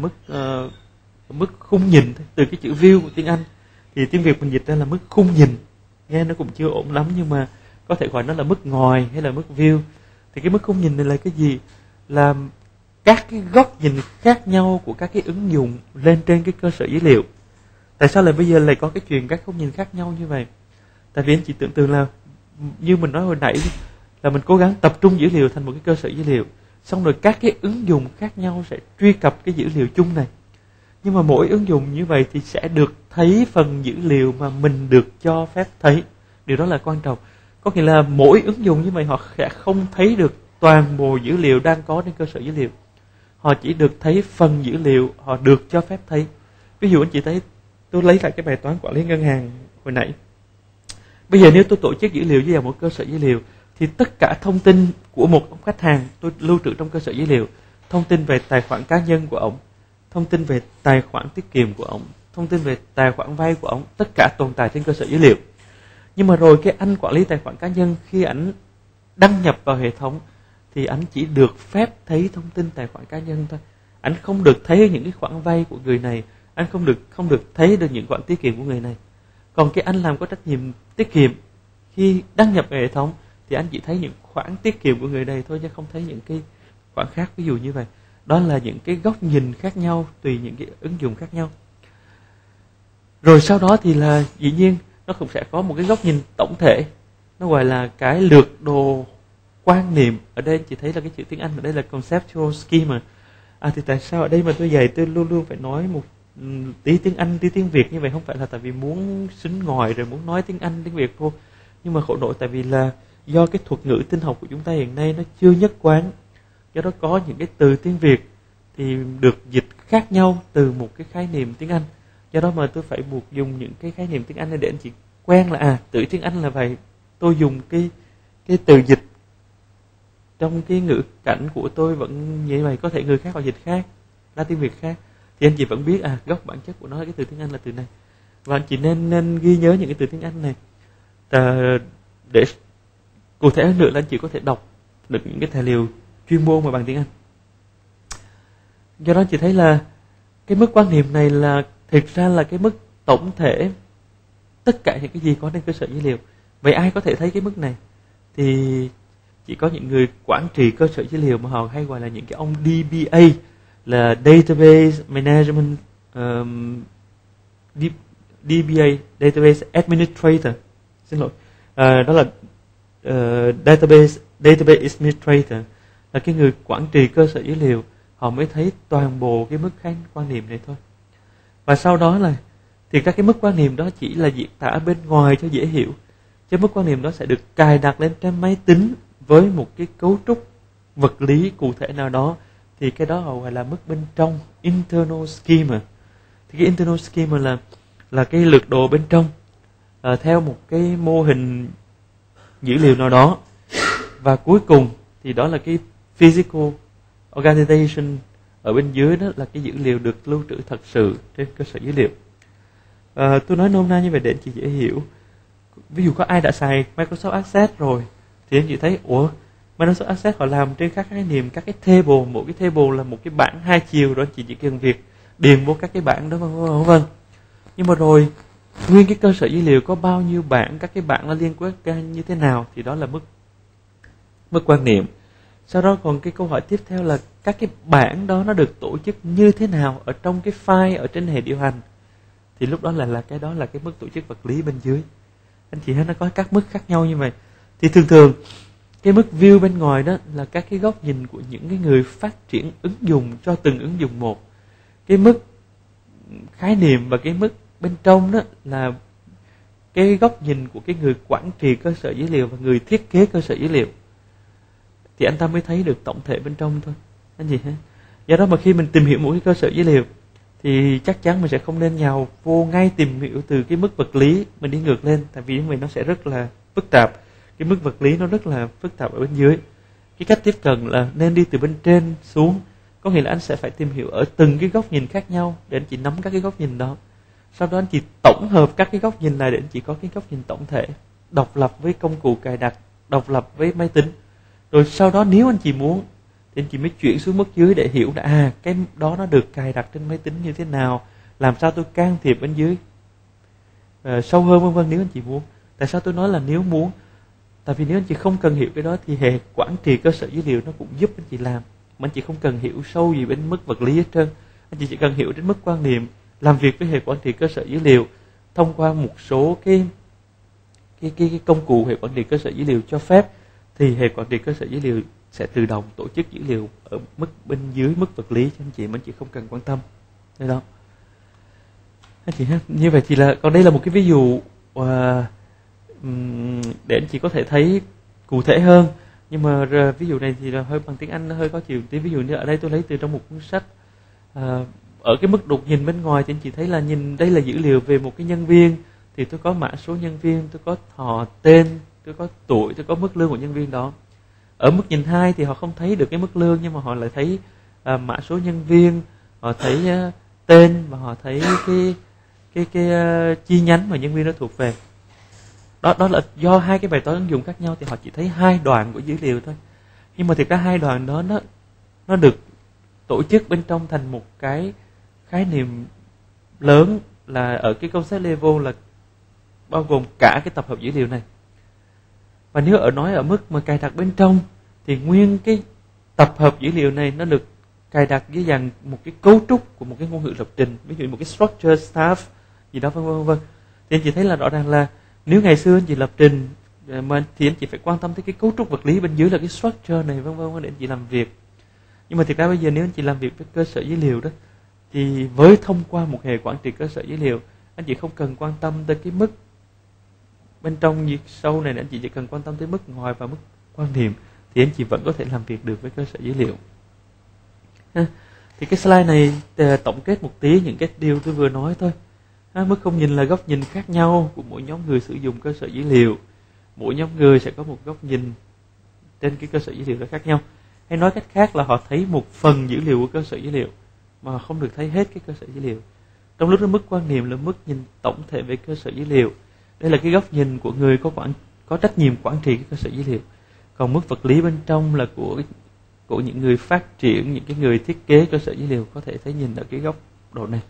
mức khung nhìn, từ cái chữ view của tiếng Anh thì tiếng Việt mình dịch ra là mức khung nhìn, nghe nó cũng chưa ổn lắm nhưng mà có thể gọi nó là mức ngoài hay là mức view. Thì cái mức khung nhìn này là cái gì? Là các cái góc nhìn khác nhau của các cái ứng dụng lên trên cái cơ sở dữ liệu. Tại sao lại bây giờ lại có cái chuyện các góc nhìn khác nhau như vậy? Tại vì anh chị tưởng tượng là như mình nói hồi nãy, là mình cố gắng tập trung dữ liệu thành một cái cơ sở dữ liệu, xong rồi các cái ứng dụng khác nhau sẽ truy cập cái dữ liệu chung này. Nhưng mà mỗi ứng dụng như vậy thì sẽ được thấy phần dữ liệu mà mình được cho phép thấy. Điều đó là quan trọng. Có nghĩa là mỗi ứng dụng như vậy họ sẽ không thấy được toàn bộ dữ liệu đang có trên cơ sở dữ liệu. Họ chỉ được thấy phần dữ liệu họ được cho phép thấy. Ví dụ anh chị thấy, tôi lấy lại cái bài toán quản lý ngân hàng hồi nãy. Bây giờ nếu tôi tổ chức dữ liệu vào một cơ sở dữ liệu thì tất cả thông tin của một ông khách hàng tôi lưu trữ trong cơ sở dữ liệu. Thông tin về tài khoản cá nhân của ông, thông tin về tài khoản tiết kiệm của ông, thông tin về tài khoản vay của ông, tất cả tồn tại trên cơ sở dữ liệu. Nhưng mà rồi cái anh quản lý tài khoản cá nhân, khi anh đăng nhập vào hệ thống thì anh chỉ được phép thấy thông tin tài khoản cá nhân thôi. Anh không được thấy những cái khoản vay của người này, anh không được thấy được những khoản tiết kiệm của người này. Còn cái anh làm có trách nhiệm tiết kiệm, khi đăng nhập vào hệ thống thì anh chỉ thấy những khoản tiết kiệm của người này thôi, chứ không thấy những cái khoản khác. Ví dụ như vậy. Đó là những cái góc nhìn khác nhau tùy những cái ứng dụng khác nhau. Rồi sau đó thì là dĩ nhiên nó cũng sẽ có một cái góc nhìn tổng thể, nó gọi là cái lược đồ quan niệm. Ở đây chị thấy là cái chữ tiếng Anh ở đây là conceptual schema. Thì tại sao ở đây mà tôi dạy tôi luôn luôn phải nói một tí tiếng Anh tí tiếng Việt như vậy? Không phải là tại vì muốn xính ngòi rồi muốn nói tiếng Anh tiếng Việt thôi, nhưng mà khổ nỗi tại vì là do cái thuật ngữ tin học của chúng ta hiện nay nó chưa nhất quán. Do đó có những cái từ tiếng Việt thì được dịch khác nhau từ một cái khái niệm tiếng Anh. Do đó mà tôi phải buộc dùng những cái khái niệm tiếng Anh này để anh chị quen là từ tiếng Anh là vậy. Tôi dùng cái từ dịch trong cái ngữ cảnh của tôi vẫn như vậy. Có thể người khác họ dịch khác, ra tiếng Việt khác, thì anh chị vẫn biết gốc bản chất của nó cái từ tiếng Anh là từ này. Và anh chị nên ghi nhớ những cái từ tiếng Anh này để cụ thể hơn nữa là anh chị có thể đọc được những cái tài liệu chuyên môn mà bằng tiếng Anh. Do đó chị thấy là cái mức quan niệm này là thực ra là cái mức tổng thể tất cả những cái gì có trên cơ sở dữ liệu. Vậy ai có thể thấy cái mức này? Thì chỉ có những người quản trị cơ sở dữ liệu mà họ hay gọi là những cái ông DBA, là Database Management DBA, Database Administrator. Xin lỗi. Đó là Database Administrator, là cái người quản trị cơ sở dữ liệu. Họ mới thấy toàn bộ cái mức quan niệm này thôi. Và sau đó là thì các cái mức quan niệm đó chỉ là diễn tả bên ngoài cho dễ hiểu, chứ mức quan niệm đó sẽ được cài đặt lên trên máy tính với một cái cấu trúc, vật lý cụ thể nào đó, thì cái đó gọi là mức bên trong, internal schema. Thì cái internal schema là cái lược đồ bên trong, theo một cái mô hình dữ liệu nào đó. Và cuối cùng thì đó là cái physical organization ở bên dưới, đó là cái dữ liệu được lưu trữ thật sự trên cơ sở dữ liệu. Tôi nói nôm na như vậy để anh chị dễ hiểu. Ví dụ có ai đã xài Microsoft Access rồi thì anh chị thấy Microsoft Access họ làm trên các khái niệm, các cái table, mỗi cái table là một cái bảng 2 chiều, rồi anh chị chỉ cần việc điền vô các cái bảng đó, vân. Nhưng mà rồi nguyên cái cơ sở dữ liệu có bao nhiêu bảng, các cái bảng nó liên quan như thế nào, thì đó là mức quan niệm. Sau đó còn cái câu hỏi tiếp theo là các cái bảng đó nó được tổ chức như thế nào ở trong cái file ở trên hệ điều hành. Thì lúc đó là cái đó là cái mức tổ chức vật lý bên dưới. Anh chị thấy nó có các mức khác nhau như vậy. Thì thường cái mức view bên ngoài đó là các cái góc nhìn của những cái người phát triển ứng dụng cho từng ứng dụng một. Cái mức khái niệm và cái mức bên trong đó là cái góc nhìn của cái người quản trị cơ sở dữ liệu và người thiết kế cơ sở dữ liệu. Thì anh ta mới thấy được tổng thể bên trong thôi. Anh gì hả? Do đó mà khi mình tìm hiểu một cái cơ sở dữ liệu thì chắc chắn mình sẽ không nên nhào vô ngay tìm hiểu từ cái mức vật lý mình đi ngược lên, tại vì nó sẽ rất là phức tạp. Cái mức vật lý nó rất là phức tạp ở bên dưới. Cái cách tiếp cận là nên đi từ bên trên xuống, có nghĩa là anh sẽ phải tìm hiểu ở từng cái góc nhìn khác nhau để anh chị nắm các cái góc nhìn đó. Sau đó anh chị tổng hợp các cái góc nhìn này để anh chị có cái góc nhìn tổng thể, độc lập với công cụ cài đặt, độc lập với máy tính. Rồi sau đó nếu anh chị muốn thì anh chị mới chuyển xuống mức dưới để hiểu là cái đó nó được cài đặt trên máy tính như thế nào, làm sao tôi can thiệp bên dưới sâu hơn, vân vân, nếu anh chị muốn. Tại sao tôi nói là nếu muốn? Tại vì nếu anh chị không cần hiểu cái đó thì hệ quản trị cơ sở dữ liệu nó cũng giúp anh chị làm, mà anh chị không cần hiểu sâu gì bên mức vật lý hết trơn. Anh chị chỉ cần hiểu đến mức quan niệm làm việc với hệ quản trị cơ sở dữ liệu thông qua một số cái công cụ hệ quản trị cơ sở dữ liệu cho phép, thì hệ quản trị cơ sở dữ liệu sẽ tự động tổ chức dữ liệu ở mức bên dưới mức vật lý cho anh chị, mà anh chị không cần quan tâm. Đây đó anh chị ha. Như vậy thì là còn đây là một cái ví dụ để anh chị có thể thấy cụ thể hơn. Nhưng mà ví dụ này thì là hơi bằng tiếng Anh nó hơi khó chịu tí. Ví dụ như ở đây tôi lấy từ trong một cuốn sách. Ở cái mức độ nhìn bên ngoài thì anh chị thấy là nhìn đây là dữ liệu về một cái nhân viên, thì tôi có mã số nhân viên, tôi có họ tên, tôi có tuổi, tôi có mức lương của nhân viên đó. Ở mức nhìn 2 thì họ không thấy được cái mức lương, nhưng mà họ lại thấy mã số nhân viên, họ thấy tên, và họ thấy cái chi nhánh mà nhân viên đó thuộc về. Đó là do hai cái bài toán ứng dụng khác nhau thì họ chỉ thấy 2 đoạn của dữ liệu thôi. Nhưng mà thực ra 2 đoạn đó nó được tổ chức bên trong thành một cái khái niệm lớn, là ở cái concept level là bao gồm cả cái tập hợp dữ liệu này. Và nếu nói ở mức mà cài đặt bên trong thì nguyên cái tập hợp dữ liệu này nó được cài đặt dưới dạng một cái cấu trúc của một cái ngôn ngữ lập trình, ví dụ một cái structure staff gì đó, vân vân. Thì anh chị thấy là rõ ràng là nếu ngày xưa anh chị lập trình mà thì anh chị phải quan tâm tới cái cấu trúc vật lý bên dưới là cái structure này, vân vân, để anh chị làm việc. Nhưng mà thực ra bây giờ nếu anh chị làm việc với cơ sở dữ liệu đó, thì với thông qua một hệ quản trị cơ sở dữ liệu, anh chị không cần quan tâm tới cái mức bên trong như sâu này, anh chị chỉ cần quan tâm tới mức ngoài và mức quan niệm, thì anh chị vẫn có thể làm việc được với cơ sở dữ liệu. Thì cái slide này tổng kết một tí những cái điều tôi vừa nói thôi. Mức không nhìn là góc nhìn khác nhau của mỗi nhóm người sử dụng cơ sở dữ liệu. Mỗi nhóm người sẽ có một góc nhìn trên cái cơ sở dữ liệu đó khác nhau. Hay nói cách khác là họ thấy một phần dữ liệu của cơ sở dữ liệu mà không được thấy hết cái cơ sở dữ liệu. Trong lúc đó mức quan niệm là mức nhìn tổng thể về cơ sở dữ liệu. Đây là cái góc nhìn của người có trách nhiệm quản trị cái cơ sở dữ liệu. Còn mức vật lý bên trong là của những người phát triển, những cái người thiết kế cơ sở dữ liệu có thể thấy nhìn ở cái góc độ này.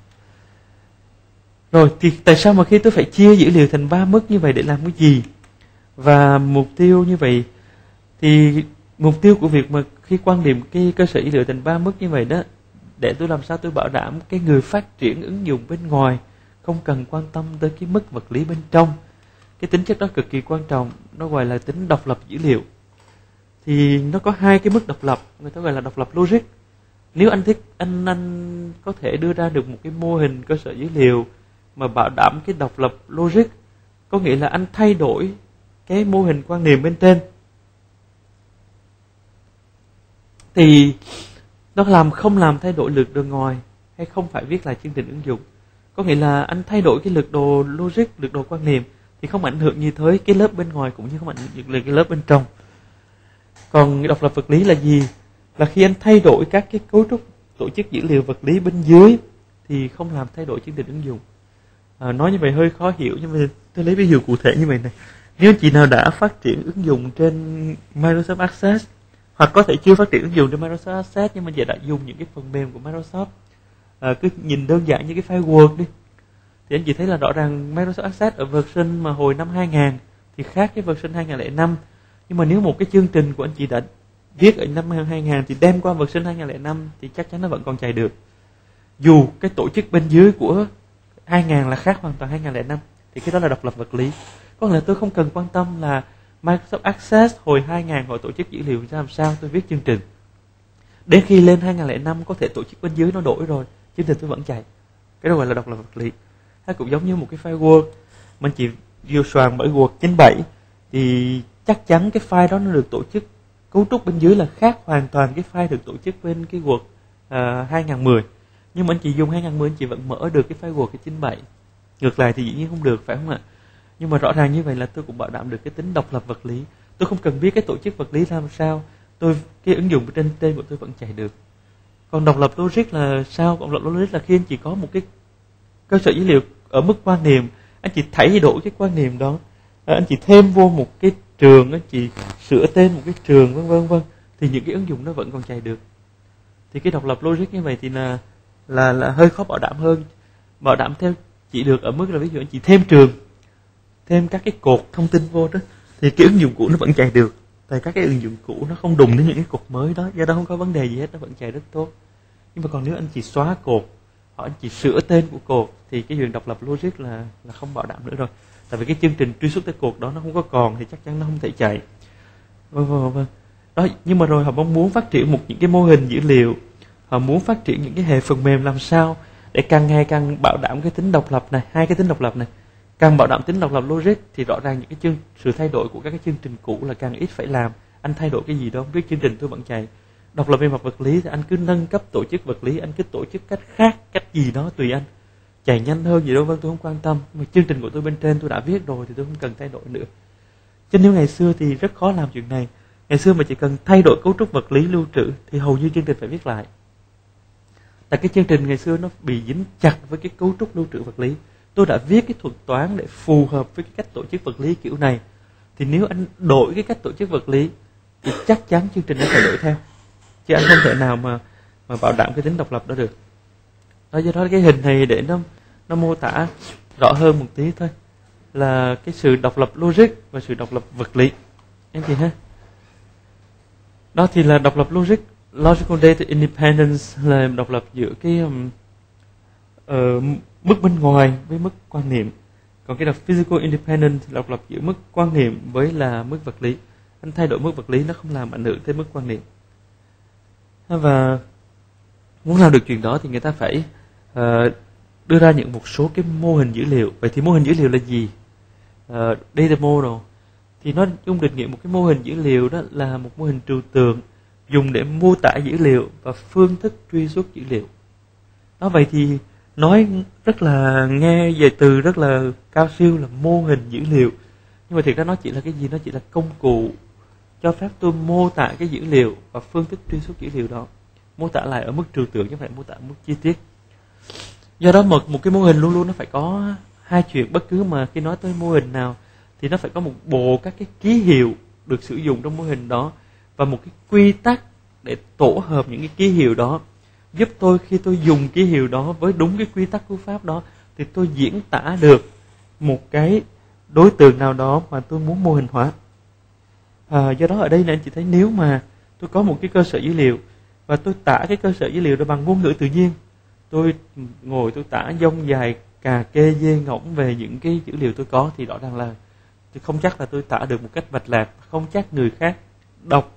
Rồi thì tại sao mà khi tôi phải chia dữ liệu thành 3 mức như vậy để làm cái gì? Và mục tiêu như vậy thì mục tiêu của việc mà khi quan điểm cái cơ sở dữ liệu thành 3 mức như vậy đó, để tôi làm sao tôi bảo đảm cái người phát triển ứng dụng bên ngoài không cần quan tâm tới cái mức vật lý bên trong. Cái tính chất đó cực kỳ quan trọng, nó gọi là tính độc lập dữ liệu. Thì nó có 2 cái mức độc lập, người ta gọi là độc lập logic. Nếu anh thích, anh có thể đưa ra được một cái mô hình cơ sở dữ liệu mà bảo đảm cái độc lập logic, có nghĩa là anh thay đổi cái mô hình quan niệm bên trên. thì nó không làm thay đổi lược đồ ngoài, hay không phải viết lại chương trình ứng dụng. Có nghĩa là anh thay đổi cái lược đồ logic, lược đồ quan niệm thì không ảnh hưởng gì tới cái lớp bên ngoài, cũng như không ảnh hưởng đến cái lớp bên trong. Còn độc lập vật lý là gì? Là khi anh thay đổi các cái cấu trúc tổ chức dữ liệu vật lý bên dưới thì không làm thay đổi chương trình ứng dụng. Nói như vậy hơi khó hiểu, nhưng mà tôi lấy ví dụ cụ thể như vậy này. Nếu anh chị nào đã phát triển ứng dụng trên Microsoft Access, hoặc có thể chưa phát triển ứng dụng trên Microsoft Access nhưng mà giờ đã dùng những cái phần mềm của Microsoft, cứ nhìn đơn giản như cái file Word đi, thì anh chị thấy là rõ ràng Microsoft Access ở version mà hồi năm 2000 thì khác cái version 2005. Nhưng mà nếu một cái chương trình của anh chị đã viết ở năm 2000 thì đem qua version 2005 thì chắc chắn nó vẫn còn chạy được. Dù cái tổ chức bên dưới của 2000 là khác hoàn toàn 2005, thì cái đó là độc lập vật lý. Có nghĩa là tôi không cần quan tâm là Microsoft Access hồi 2000 họ tổ chức dữ liệu ra làm sao, tôi viết chương trình. Đến khi lên 2005 có thể tổ chức bên dưới nó đổi rồi, chương trình tôi vẫn chạy. Cái đó gọi là độc lập vật lý. Hay cũng giống như một cái file Word, mình chỉ vừa soạn bởi Word 97 thì chắc chắn cái file đó nó được tổ chức cấu trúc bên dưới là khác hoàn toàn cái file được tổ chức bên cái Word 2010. Nhưng mà anh chị dùng 2010 anh chị vẫn mở được cái file Word 97. Ngược lại thì dĩ nhiên không được, phải không ạ? Nhưng mà rõ ràng như vậy là tôi cũng bảo đảm được cái tính độc lập vật lý. Tôi không cần biết cái tổ chức vật lý làm sao, cái ứng dụng trên tên của tôi vẫn chạy được. Còn độc lập logic là sao? Độc lập logic là khi anh chỉ có một cái cơ sở dữ liệu ở mức quan niệm, anh chỉ thay đổi cái quan niệm đó, anh chỉ thêm vô một cái trường, anh chỉ sửa tên một cái trường, vân vân vân, thì những cái ứng dụng nó vẫn còn chạy được. Thì cái độc lập logic như vậy thì là hơi khó bảo đảm hơn. Bảo đảm theo chỉ được ở mức là ví dụ anh chỉ thêm trường, thêm các cái cột thông tin vô đó, thì cái ứng dụng cũ nó vẫn chạy được. Tại các cái ứng dụng cũ nó không đụng đến những cái cột mới đó, do đó không có vấn đề gì hết, nó vẫn chạy rất tốt. Nhưng mà còn nếu anh chỉ xóa cột, hoặc anh chỉ sửa tên của cột, thì cái chuyện độc lập logic là không bảo đảm nữa rồi. Tại vì cái chương trình truy xuất tới cột đó nó không có còn thì chắc chắn nó không thể chạy. Vâng. Đó, nhưng mà rồi họ mong muốn phát triển những cái mô hình dữ liệu, họ muốn phát triển những cái hệ phần mềm làm sao để càng ngày càng bảo đảm cái tính độc lập này, hai cái tính độc lập này. Càng bảo đảm tính độc lập logic thì rõ ràng những cái sự thay đổi của các cái chương trình cũ là càng ít phải làm. Anh thay đổi cái gì đó không biết, chương trình tôi vẫn chạy. Độc lập về mặt vật lý thì anh cứ nâng cấp tổ chức vật lý, anh cứ tổ chức cách khác, cách gì đó tùy anh, chạy nhanh hơn gì đâu vâng, tôi không quan tâm. Mà chương trình của tôi bên trên tôi đã viết rồi thì tôi không cần thay đổi nữa. Chứ nếu ngày xưa thì rất khó làm chuyện này. Ngày xưa mà chỉ cần thay đổi cấu trúc vật lý lưu trữ thì hầu như chương trình phải viết lại. Tại cái chương trình ngày xưa nó bị dính chặt với cái cấu trúc lưu trữ vật lý. Tôi đã viết cái thuật toán để phù hợp với cái cách tổ chức vật lý kiểu này, thì nếu anh đổi cái cách tổ chức vật lý thì chắc chắn chương trình nó phải đổi theo. Chứ anh không thể nào mà bảo đảm cái tính độc lập đó được. Đó, do đó cái hình này để nó mô tả rõ hơn một tí thôi, là cái sự độc lập logic và sự độc lập vật lý em chị ha. Đó thì là độc lập logic, logical data independence, là độc lập giữa cái mức bên ngoài với mức quan niệm. Còn cái physical independence, độc lập giữa mức quan niệm với là mức vật lý. Anh thay đổi mức vật lý nó không làm ảnh hưởng tới mức quan niệm. Và muốn làm được chuyện đó thì người ta phải đưa ra một số cái mô hình dữ liệu. Vậy thì mô hình dữ liệu là gì? Data model thì nó chung định nghĩa một cái mô hình dữ liệu đó là một mô hình trừu tượng dùng để mô tả dữ liệu và phương thức truy xuất dữ liệu. Đó, vậy thì nói rất là nghe về từ rất là cao siêu là mô hình dữ liệu, nhưng mà thực ra nó chỉ là cái gì? Nó chỉ là công cụ cho phép tôi mô tả cái dữ liệu và phương thức truy xuất dữ liệu đó, mô tả lại ở mức trừu tượng chứ không phải mô tả ở mức chi tiết. Do đó một cái mô hình luôn luôn nó phải có hai chuyện. Bất cứ mà khi nói tới mô hình nào thì nó phải có một bộ các cái ký hiệu được sử dụng trong mô hình đó, và một cái quy tắc để tổ hợp những cái ký hiệu đó, giúp tôi khi tôi dùng ký hiệu đó với đúng cái quy tắc cú pháp đó thì tôi diễn tả được một cái đối tượng nào đó mà tôi muốn mô hình hóa. Do đó ở đây này anh chị thấy, nếu mà tôi có một cái cơ sở dữ liệu và tôi tả cái cơ sở dữ liệu đó bằng ngôn ngữ tự nhiên, tôi ngồi tôi tả dông dài cà kê dê ngỗng về những cái dữ liệu tôi có, thì rõ ràng là tôi không chắc là tôi tả được một cách mạch lạc, không chắc người khác đọc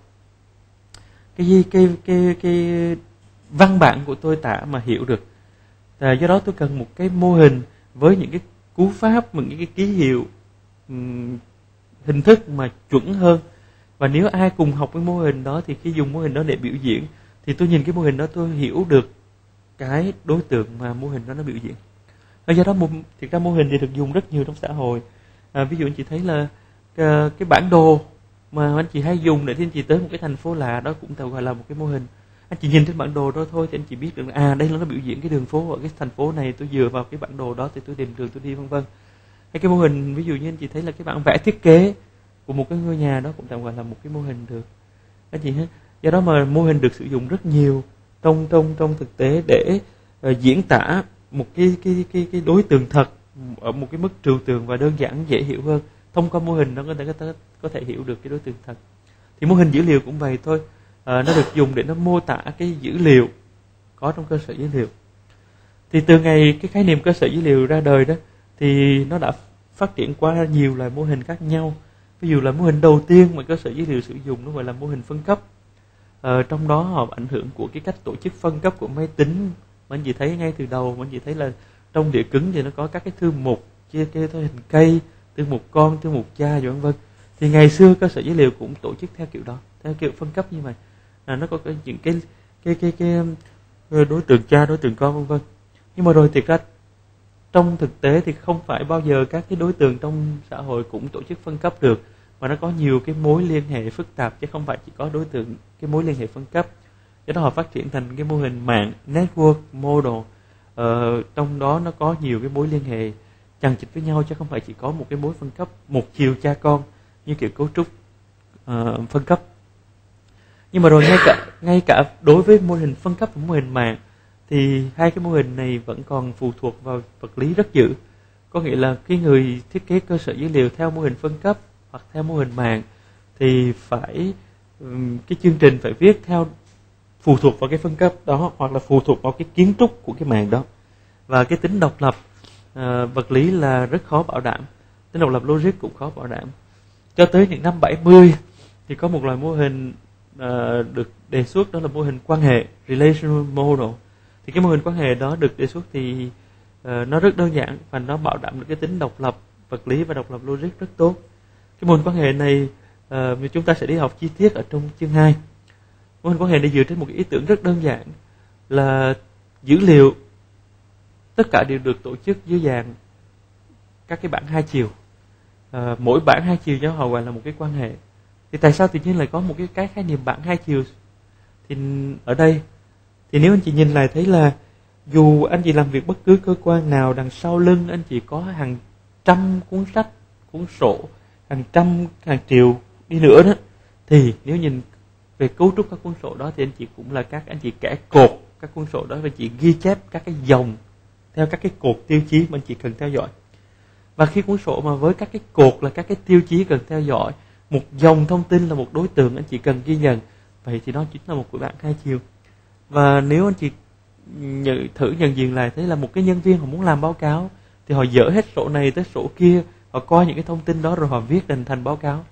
cái văn bản của tôi tả mà hiểu được. Do đó tôi cần một cái mô hình với những cái cú pháp, những cái ký hiệu hình thức mà chuẩn hơn, Và nếu ai cùng học với mô hình đó thì khi dùng mô hình đó để biểu diễn thì tôi nhìn cái mô hình đó tôi hiểu được cái đối tượng mà mô hình đó nó biểu diễn. Do đó thực ra mô hình thì được dùng rất nhiều trong xã hội. Ví dụ anh chị thấy là cái bản đồ mà anh chị hay dùng để anh chị tới một cái thành phố lạ, đó cũng gọi là một cái mô hình. Anh chị nhìn trên bản đồ đó thôi thì anh chị biết được là đây nó biểu diễn cái đường phố ở cái thành phố này, tôi dựa vào cái bản đồ đó thì tôi tìm đường tôi đi, vân vân. Hay cái mô hình ví dụ như anh chị thấy là cái bản vẽ thiết kế của một cái ngôi nhà, đó cũng tạm gọi là một cái mô hình được. Anh chị ha. Do đó mà mô hình được sử dụng rất nhiều trong thực tế để diễn tả một cái đối tượng thật ở một cái mức trừu tượng và đơn giản dễ hiểu hơn. Thông qua mô hình nó có thể hiểu được cái đối tượng thật. Thì mô hình dữ liệu cũng vậy thôi. Nó được dùng để nó mô tả cái dữ liệu có trong cơ sở dữ liệu. Thì từ ngày cái khái niệm cơ sở dữ liệu ra đời đó thì nó đã phát triển qua nhiều loại mô hình khác nhau. Ví dụ là mô hình đầu tiên mà cơ sở dữ liệu sử dụng nó gọi là mô hình phân cấp. Trong đó họ ảnh hưởng của cái cách tổ chức phân cấp của máy tính mà anh chị thấy ngay từ đầu, mà anh chị thấy là trong đĩa cứng thì nó có các cái thư mục chia theo hình cây, thư mục con, thư mục cha, vân vân. Thì ngày xưa cơ sở dữ liệu cũng tổ chức theo kiểu đó, theo kiểu phân cấp như vậy. Nó có những cái đối tượng cha, đối tượng con, vân vân. Nhưng mà rồi thiệt ra trong thực tế thì không phải bao giờ các cái đối tượng trong xã hội cũng tổ chức phân cấp được, mà nó có nhiều cái mối liên hệ phức tạp chứ không phải chỉ có đối tượng cái mối liên hệ phân cấp. Cho đó họ phát triển thành cái mô hình mạng network model. Trong đó nó có nhiều cái mối liên hệ chằng chịt với nhau chứ không phải chỉ có một cái mối phân cấp một chiều cha con như kiểu cấu trúc phân cấp. Nhưng mà rồi ngay cả đối với mô hình phân cấp và mô hình mạng thì hai cái mô hình này vẫn còn phụ thuộc vào vật lý rất dữ. Có nghĩa là cái người thiết kế cơ sở dữ liệu theo mô hình phân cấp hoặc theo mô hình mạng thì phải cái chương trình phải viết theo phụ thuộc vào cái phân cấp đó, hoặc là phụ thuộc vào cái kiến trúc của cái mạng đó. Và cái tính độc lập vật lý là rất khó bảo đảm, tính độc lập logic cũng khó bảo đảm. Cho tới những năm 70 thì có một loại mô hình được đề xuất, đó là mô hình quan hệ relational model. Thì cái mô hình quan hệ đó được đề xuất thì nó rất đơn giản và nó bảo đảm được cái tính độc lập vật lý và độc lập logic rất tốt. Cái mô hình quan hệ này chúng ta sẽ đi học chi tiết ở trong chương 2. Mô hình quan hệ này dựa trên một cái ý tưởng rất đơn giản là dữ liệu tất cả đều được tổ chức dưới dạng các cái bảng hai chiều. Mỗi bảng hai chiều cho họ gọi là một cái quan hệ. Thì tại sao tự nhiên lại có một cái khái niệm bảng hai chiều? Thì ở đây thì nếu anh chị nhìn lại thấy là dù anh chị làm việc bất cứ cơ quan nào, đằng sau lưng anh chị có hàng trăm cuốn sách, cuốn sổ, hàng trăm, hàng triệu đi nữa đó, thì nếu nhìn về cấu trúc các cuốn sổ đó thì anh chị cũng là các anh chị kẻ cột các cuốn sổ đó và chị ghi chép các cái dòng theo các cái cột tiêu chí mà anh chị cần theo dõi. Và khi cuốn sổ mà với các cái cột là các cái tiêu chí cần theo dõi, một dòng thông tin là một đối tượng anh chị cần ghi nhận, vậy thì nó chính là một cái bảng hai chiều. Và nếu anh chị thử nhận diện lại thấy là một cái nhân viên họ muốn làm báo cáo thì họ dỡ hết sổ này tới sổ kia, họ coi những cái thông tin đó rồi họ viết thành báo cáo,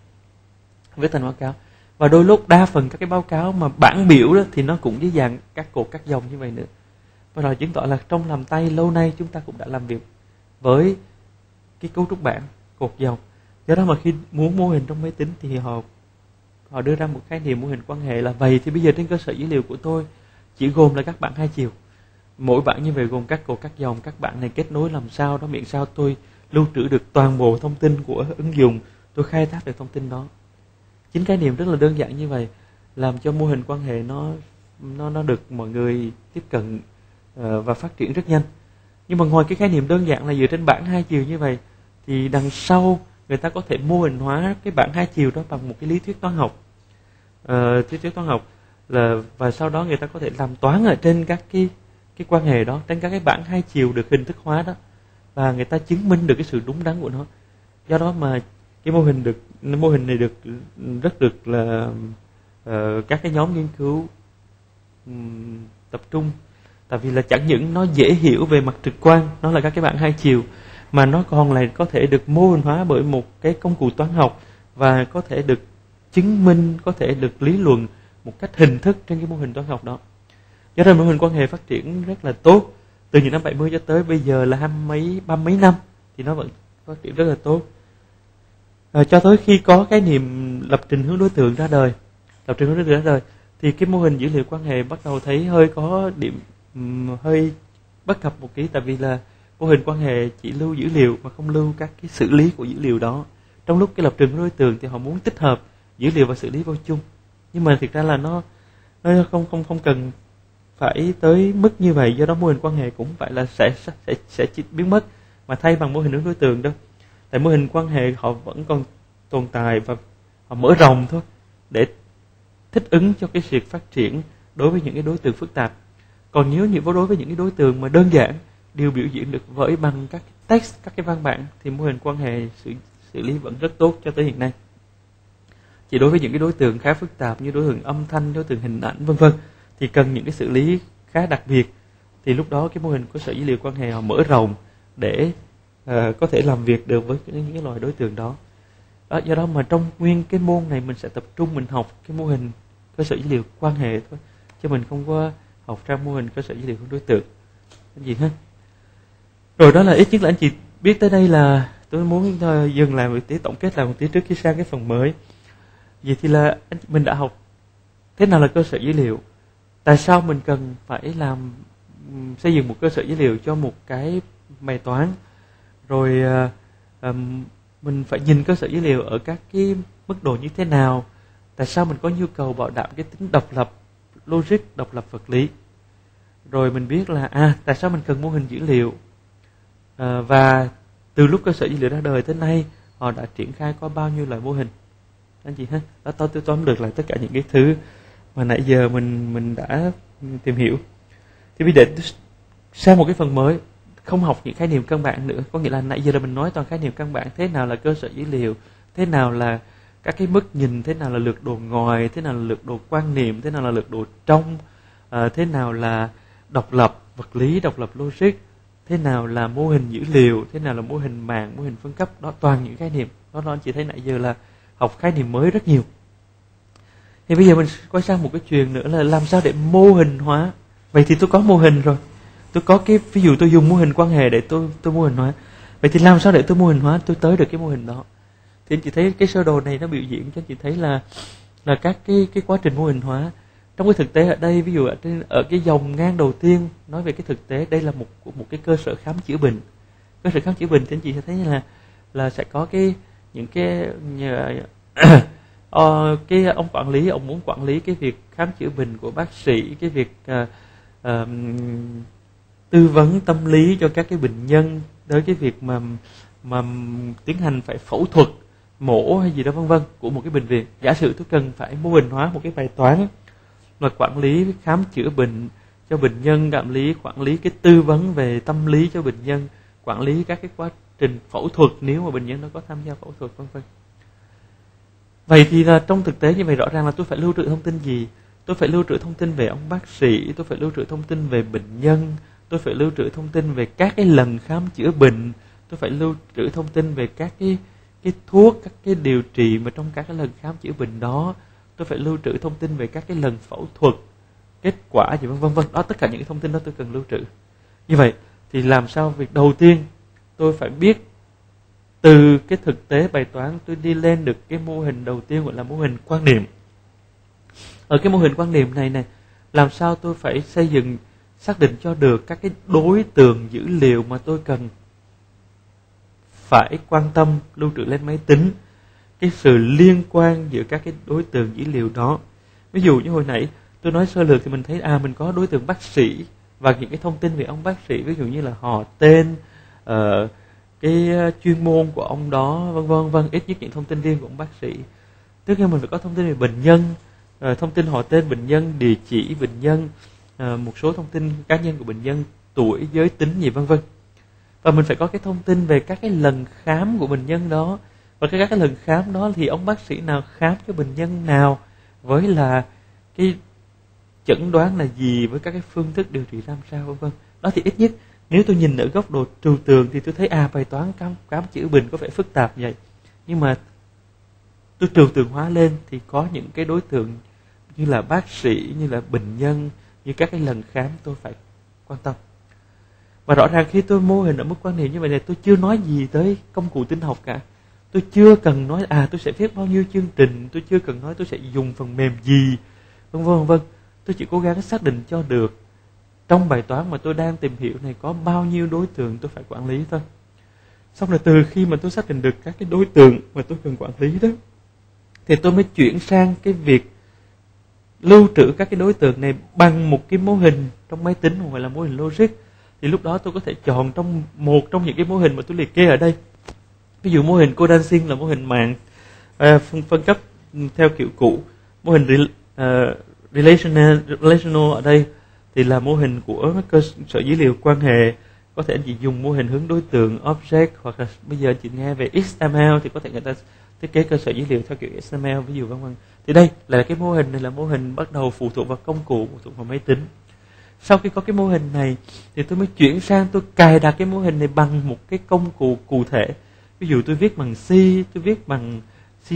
Và đôi lúc đa phần các cái báo cáo mà bảng biểu đó thì nó cũng dưới dạng các cột các dòng như vậy nữa. Và rồi chứng tỏ là trong làm tay lâu nay chúng ta cũng đã làm việc với cái cấu trúc bảng, cột dòng. Do đó mà khi muốn mô hình trong máy tính thì họ đưa ra một khái niệm mô hình quan hệ là vậy thì bây giờ trên cơ sở dữ liệu của tôi chỉ gồm là các bảng hai chiều. Mỗi bảng như vậy gồm các cột các dòng, các bảng này kết nối làm sao đó miễn sao tôi lưu trữ được toàn bộ thông tin của ứng dụng, tôi khai thác được thông tin đó. Chính khái niệm rất là đơn giản như vậy làm cho mô hình quan hệ nó được mọi người tiếp cận và phát triển rất nhanh. Nhưng mà ngoài cái khái niệm đơn giản là dựa trên bảng hai chiều như vậy thì đằng sau người ta có thể mô hình hóa cái bảng hai chiều đó bằng một cái lý thuyết toán học. Lý thuyết toán học là và sau đó người ta có thể làm toán ở trên các cái quan hệ đó, trên các cái bảng hai chiều được hình thức hóa đó, và người ta chứng minh được cái sự đúng đắn của nó. Do đó mà cái mô hình này được rất được là các cái nhóm nghiên cứu tập trung, tại vì là chẳng những nó dễ hiểu về mặt trực quan, nó là các cái bảng hai chiều, mà nó còn lại có thể được mô hình hóa bởi một cái công cụ toán học và có thể được chứng minh, có thể được lý luận một cách hình thức trên cái mô hình toán học đó. Do đó mô hình quan hệ phát triển rất là tốt từ những năm 70 cho tới bây giờ là ba mấy năm thì nó vẫn phát triển rất là tốt. Cho tới khi có cái niệm lập trình hướng đối tượng ra đời, thì cái mô hình dữ liệu quan hệ bắt đầu thấy hơi có điểm hơi bất cập một tí, tại vì là mô hình quan hệ chỉ lưu dữ liệu mà không lưu các cái xử lý của dữ liệu đó. Trong lúc cái lập trình hướng đối tượng thì họ muốn tích hợp dữ liệu và xử lý vô chung, nhưng mà thực ra là nó không cần phải tới mức như vậy, do đó mô hình quan hệ cũng phải là sẽ biến mất mà thay bằng mô hình hướng đối tượng đâu. Tại mô hình quan hệ họ vẫn còn tồn tại và họ mở rộng thôi để thích ứng cho cái việc phát triển đối với những cái đối tượng phức tạp. Còn nếu như đối với những cái đối tượng mà đơn giản đều biểu diễn được với bằng các cái text, các cái văn bản, thì mô hình quan hệ xử lý vẫn rất tốt cho tới hiện nay. Chỉ đối với những cái đối tượng khá phức tạp như đối tượng âm thanh, đối tượng hình ảnh vân vân thì cần những cái xử lý khá đặc biệt, thì lúc đó cái mô hình cơ sở dữ liệu quan hệ họ mở rộng để có thể làm việc được với những cái loại đối tượng đó. Do đó mà trong nguyên cái môn này mình sẽ tập trung mình học cái mô hình cơ sở dữ liệu quan hệ thôi, chứ mình không có học ra mô hình cơ sở dữ liệu của đối tượng cái gì hết. Rồi đó là ít nhất là anh chị biết tới đây, là tôi muốn dừng lại một tí, tổng kết lại một tí trước khi sang cái phần mới. Vậy thì là mình đã học thế nào là cơ sở dữ liệu, tại sao mình cần phải xây dựng một cơ sở dữ liệu cho một cái bài toán, rồi mình phải nhìn cơ sở dữ liệu ở các cái mức độ như thế nào, tại sao mình có nhu cầu bảo đảm cái tính độc lập logic, độc lập vật lý, rồi mình biết là tại sao mình cần mô hình dữ liệu, và từ lúc cơ sở dữ liệu ra đời tới nay họ đã triển khai có bao nhiêu loại mô hình anh chị ha. Đó, tôi tóm được lại tất cả những cái thứ mà nãy giờ mình đã tìm hiểu. Thì bây giờ sang một cái phần mới, không học những khái niệm căn bản nữa, có nghĩa là nãy giờ là mình nói toàn khái niệm căn bản, thế nào là cơ sở dữ liệu, thế nào là các cái mức nhìn, thế nào là lược đồ ngoài, thế nào là lược đồ quan niệm, thế nào là lược đồ trong, thế nào là độc lập vật lý, độc lập logic, thế nào là mô hình dữ liệu, thế nào là mô hình mạng, mô hình phân cấp. Đó toàn những khái niệm đó anh chị thấy nãy giờ là học khái niệm mới rất nhiều. Thì bây giờ mình quay sang một cái chuyện nữa là làm sao để mô hình hóa. Vậy thì tôi có mô hình rồi, tôi có cái ví dụ tôi dùng mô hình quan hệ để tôi mô hình hóa. Vậy thì làm sao để tôi mô hình hóa, tôi tới được cái mô hình đó? Thì anh chị thấy cái sơ đồ này nó biểu diễn cho anh chị thấy là các cái quá trình mô hình hóa. Trong cái thực tế ở đây, ví dụ ở cái dòng ngang đầu tiên nói về cái thực tế, đây là một cái cơ sở khám chữa bệnh. Cơ sở khám chữa bệnh thì anh chị sẽ thấy là sẽ có những cái cái ông quản lý, ông muốn quản lý cái việc khám chữa bệnh của bác sĩ, cái việc tư vấn tâm lý cho các cái bệnh nhân, tới cái việc mà tiến hành phải phẫu thuật, mổ hay gì đó vân vân của một cái bệnh viện. Giả sử tôi cần phải mô hình hóa một cái bài toán là quản lý khám chữa bệnh cho bệnh nhân, quản lý cái tư vấn về tâm lý cho bệnh nhân, quản lý các cái quá trình phẫu thuật nếu mà bệnh nhân nó có tham gia phẫu thuật vân vân. Vậy thì là trong thực tế như vậy, rõ ràng là tôi phải lưu trữ thông tin gì? Tôi phải lưu trữ thông tin về ông bác sĩ, tôi phải lưu trữ thông tin về bệnh nhân, tôi phải lưu trữ thông tin về các cái lần khám chữa bệnh, tôi phải lưu trữ thông tin về các cái thuốc, các cái điều trị mà trong các cái lần khám chữa bệnh đó, tôi phải lưu trữ thông tin về các cái lần phẫu thuật, kết quả gì vân vân. Đó, tất cả những cái thông tin đó tôi cần lưu trữ. Như vậy thì làm sao? Việc đầu tiên tôi phải biết từ cái thực tế bài toán tôi đi lên được cái mô hình đầu tiên, gọi là mô hình quan niệm. Ở cái mô hình quan niệm này làm sao tôi phải xây dựng, xác định cho được các cái đối tượng dữ liệu mà tôi cần phải quan tâm lưu trữ lên máy tính, cái sự liên quan giữa các cái đối tượng dữ liệu đó. Ví dụ như hồi nãy tôi nói sơ lược thì mình thấy mình có đối tượng bác sĩ và những cái thông tin về ông bác sĩ, ví dụ như là họ, tên, cái chuyên môn của ông đó vân vân, ít nhất những thông tin riêng của ông bác sĩ. Tiếp theo mình phải có thông tin về bệnh nhân, thông tin họ, tên bệnh nhân, địa chỉ bệnh nhân, một số thông tin cá nhân của bệnh nhân, tuổi, giới tính gì vân vân. Và mình phải có cái thông tin về các cái lần khám của bệnh nhân đó, và các cái lần khám đó thì ông bác sĩ nào khám cho bệnh nhân nào, với là cái chẩn đoán là gì, với các cái phương thức điều trị ra sao vân vân. Đó thì ít nhất nếu tôi nhìn ở góc độ trừu tượng thì tôi thấy bài toán khám chữa bệnh có vẻ phức tạp vậy, nhưng mà tôi trừu tượng hóa lên thì có những cái đối tượng như là bác sĩ, như là bệnh nhân, như các cái lần khám tôi phải quan tâm. Và rõ ràng khi tôi mô hình ở mức quan niệm như vậy này, tôi chưa nói gì tới công cụ tin học cả. Tôi chưa cần nói tôi sẽ viết bao nhiêu chương trình, tôi chưa cần nói tôi sẽ dùng phần mềm gì, vân vân vân vân. Tôi chỉ cố gắng xác định cho được trong bài toán mà tôi đang tìm hiểu này có bao nhiêu đối tượng tôi phải quản lý thôi. Xong rồi từ khi mà tôi xác định được các cái đối tượng mà tôi cần quản lý đó, thì tôi mới chuyển sang cái việc lưu trữ các cái đối tượng này bằng một cái mô hình trong máy tính, gọi là mô hình logic. Thì lúc đó tôi có thể chọn trong một trong những cái mô hình mà tôi liệt kê ở đây. Ví dụ mô hình Codansing là mô hình mạng phân cấp theo kiểu cũ. Mô hình relational ở đây thì là mô hình của cơ sở dữ liệu quan hệ. Có thể anh chị dùng mô hình hướng đối tượng object, hoặc là bây giờ anh chị nghe về XML thì có thể người ta thiết kế cơ sở dữ liệu theo kiểu XML, ví dụ vân vân. Thì đây là cái mô hình này, là mô hình bắt đầu phụ thuộc vào công cụ, phụ thuộc vào máy tính. Sau khi có cái mô hình này thì tôi mới chuyển sang tôi cài đặt cái mô hình này bằng một cái công cụ cụ thể. Ví dụ tôi viết bằng C, tôi viết bằng C#,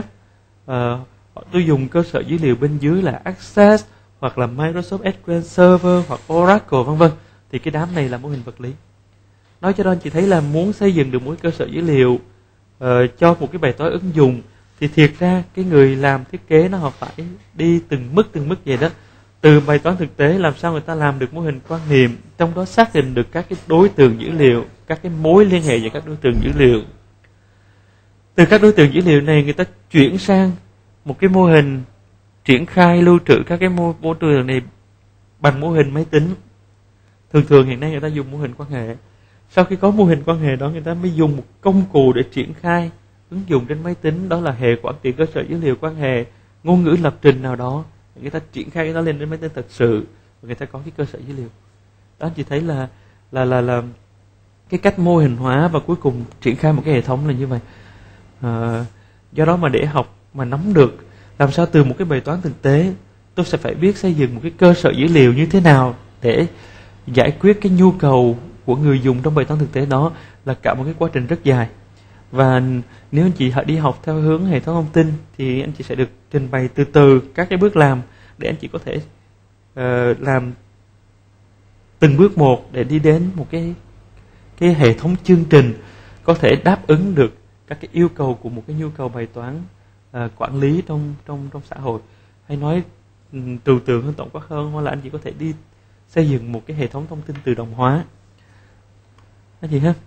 tôi dùng cơ sở dữ liệu bên dưới là Access, hoặc là Microsoft SQL Server, hoặc Oracle vân vân. Thì cái đám này là mô hình vật lý. Nói cho anh chị thấy là muốn xây dựng được một cơ sở dữ liệu cho một cái bài toán ứng dụng, thì thiệt ra cái người làm thiết kế họ phải đi từng mức vậy đó. Từ bài toán thực tế làm sao người ta làm được mô hình quan niệm, trong đó xác định được các cái đối tượng dữ liệu, các cái mối liên hệ giữa các đối tượng dữ liệu. Từ các đối tượng dữ liệu này người ta chuyển sang một cái mô hình triển khai lưu trữ các cái mô tượng này bằng mô hình máy tính. Thường hiện nay người ta dùng mô hình quan hệ. Sau khi có mô hình quan hệ đó, người ta mới dùng một công cụ để triển khai ứng dụng trên máy tính, đó là hệ quản trị cơ sở dữ liệu quan hệ, ngôn ngữ lập trình nào đó. Người ta triển khai cái đó lên trên máy tính thật sự, và người ta có cái cơ sở dữ liệu. Đó anh chị thấy là cái cách mô hình hóa và cuối cùng triển khai một cái hệ thống là như vậy. Do đó mà để học mà nắm được làm sao từ một cái bài toán thực tế, tôi sẽ phải biết xây dựng một cái cơ sở dữ liệu như thế nào để giải quyết cái nhu cầu của người dùng trong bài toán thực tế đó, là cả một cái quá trình rất dài. Và nếu anh chị đi học theo hướng hệ thống thông tin thì anh chị sẽ được trình bày từ từ các cái bước làm để anh chị có thể làm từng bước một để đi đến một cái hệ thống chương trình có thể đáp ứng được các cái yêu cầu của một cái nhu cầu bài toán quản lý trong xã hội. Hay nói trừu tượng hơn, tổng quát hơn, hoặc là anh chị có thể đi xây dựng một cái hệ thống thông tin tự động hóa. Anh chị ha.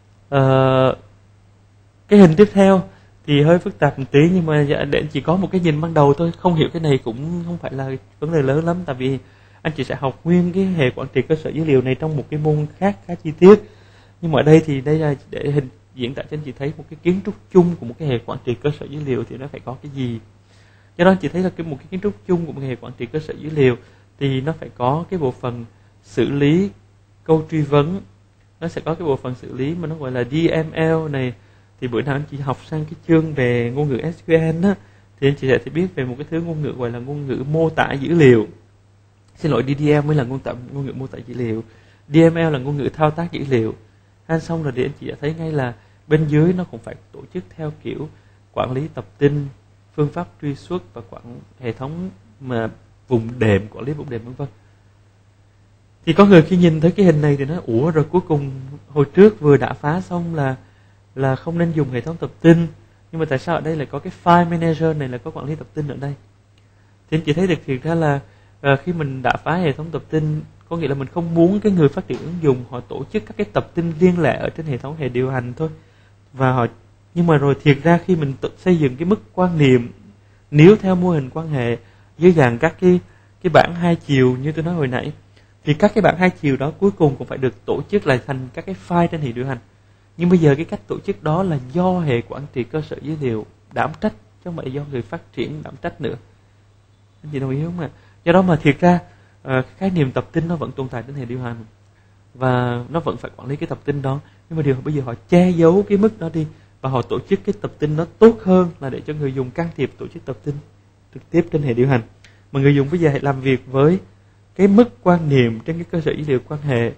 Cái hình tiếp theo thì hơi phức tạp một tí, nhưng mà để anh chị có một cái nhìn ban đầu thôi. Không hiểu cái này cũng không phải là vấn đề lớn lắm, tại vì anh chị sẽ học nguyên cái hệ quản trị cơ sở dữ liệu này trong một cái môn khác khá chi tiết. Nhưng mà ở đây thì đây là để diễn tả cho anh chị thấy một cái kiến trúc chung của một cái hệ quản trị cơ sở dữ liệu thì nó phải có cái gì. Do đó anh chị thấy là một cái kiến trúc chung của một hệ quản trị cơ sở dữ liệu thì nó phải có cái bộ phận xử lý câu truy vấn, nó sẽ có cái bộ phận xử lý mà nó gọi là DML này. Thì bữa nào anh chị học sang cái chương về ngôn ngữ SQL á, thì anh chị sẽ biết về một cái thứ ngôn ngữ gọi là ngôn ngữ mô tả dữ liệu. Xin lỗi, DDL mới là ngôn ngữ mô tả dữ liệu, DML là ngôn ngữ thao tác dữ liệu. Xong rồi thì anh chị sẽ thấy ngay là bên dưới nó cũng phải tổ chức theo kiểu quản lý tập tin, phương pháp truy xuất và hệ thống mà vùng đệm, quản lý vùng đệm vân vân. Thì có người khi nhìn thấy cái hình này thì nói ủa, rồi cuối cùng hồi trước vừa đã phá xong là không nên dùng hệ thống tập tin, nhưng mà tại sao ở đây lại có cái file manager này, là có quản lý tập tin ở đây? Thì anh chị thấy được thiệt ra là khi mình đã phá hệ thống tập tin, có nghĩa là mình không muốn cái người phát triển ứng dụng họ tổ chức các cái tập tin liên lệ ở trên hệ thống hệ điều hành thôi. Nhưng mà rồi thiệt ra khi mình xây dựng cái mức quan niệm, nếu theo mô hình quan hệ dưới dạng các cái bảng hai chiều như tôi nói hồi nãy, thì các cái bảng hai chiều đó cuối cùng cũng phải được tổ chức lại thành các cái file trên hệ điều hành. Nhưng bây giờ cái cách tổ chức đó là do hệ quản trị cơ sở dữ liệu đảm trách, chứ không phải do người phát triển đảm trách nữa. Anh chị đồng ý không ạ? Do đó mà thiệt ra khái niệm tập tin nó vẫn tồn tại trên hệ điều hành và nó vẫn phải quản lý cái tập tin đó. Nhưng mà điều bây giờ họ che giấu cái mức đó đi và họ tổ chức cái tập tin nó tốt hơn là để cho người dùng can thiệp tổ chức tập tin trực tiếp trên hệ điều hành. Mà người dùng bây giờ hãy làm việc với cái mức quan niệm trên cái cơ sở dữ liệu quan hệ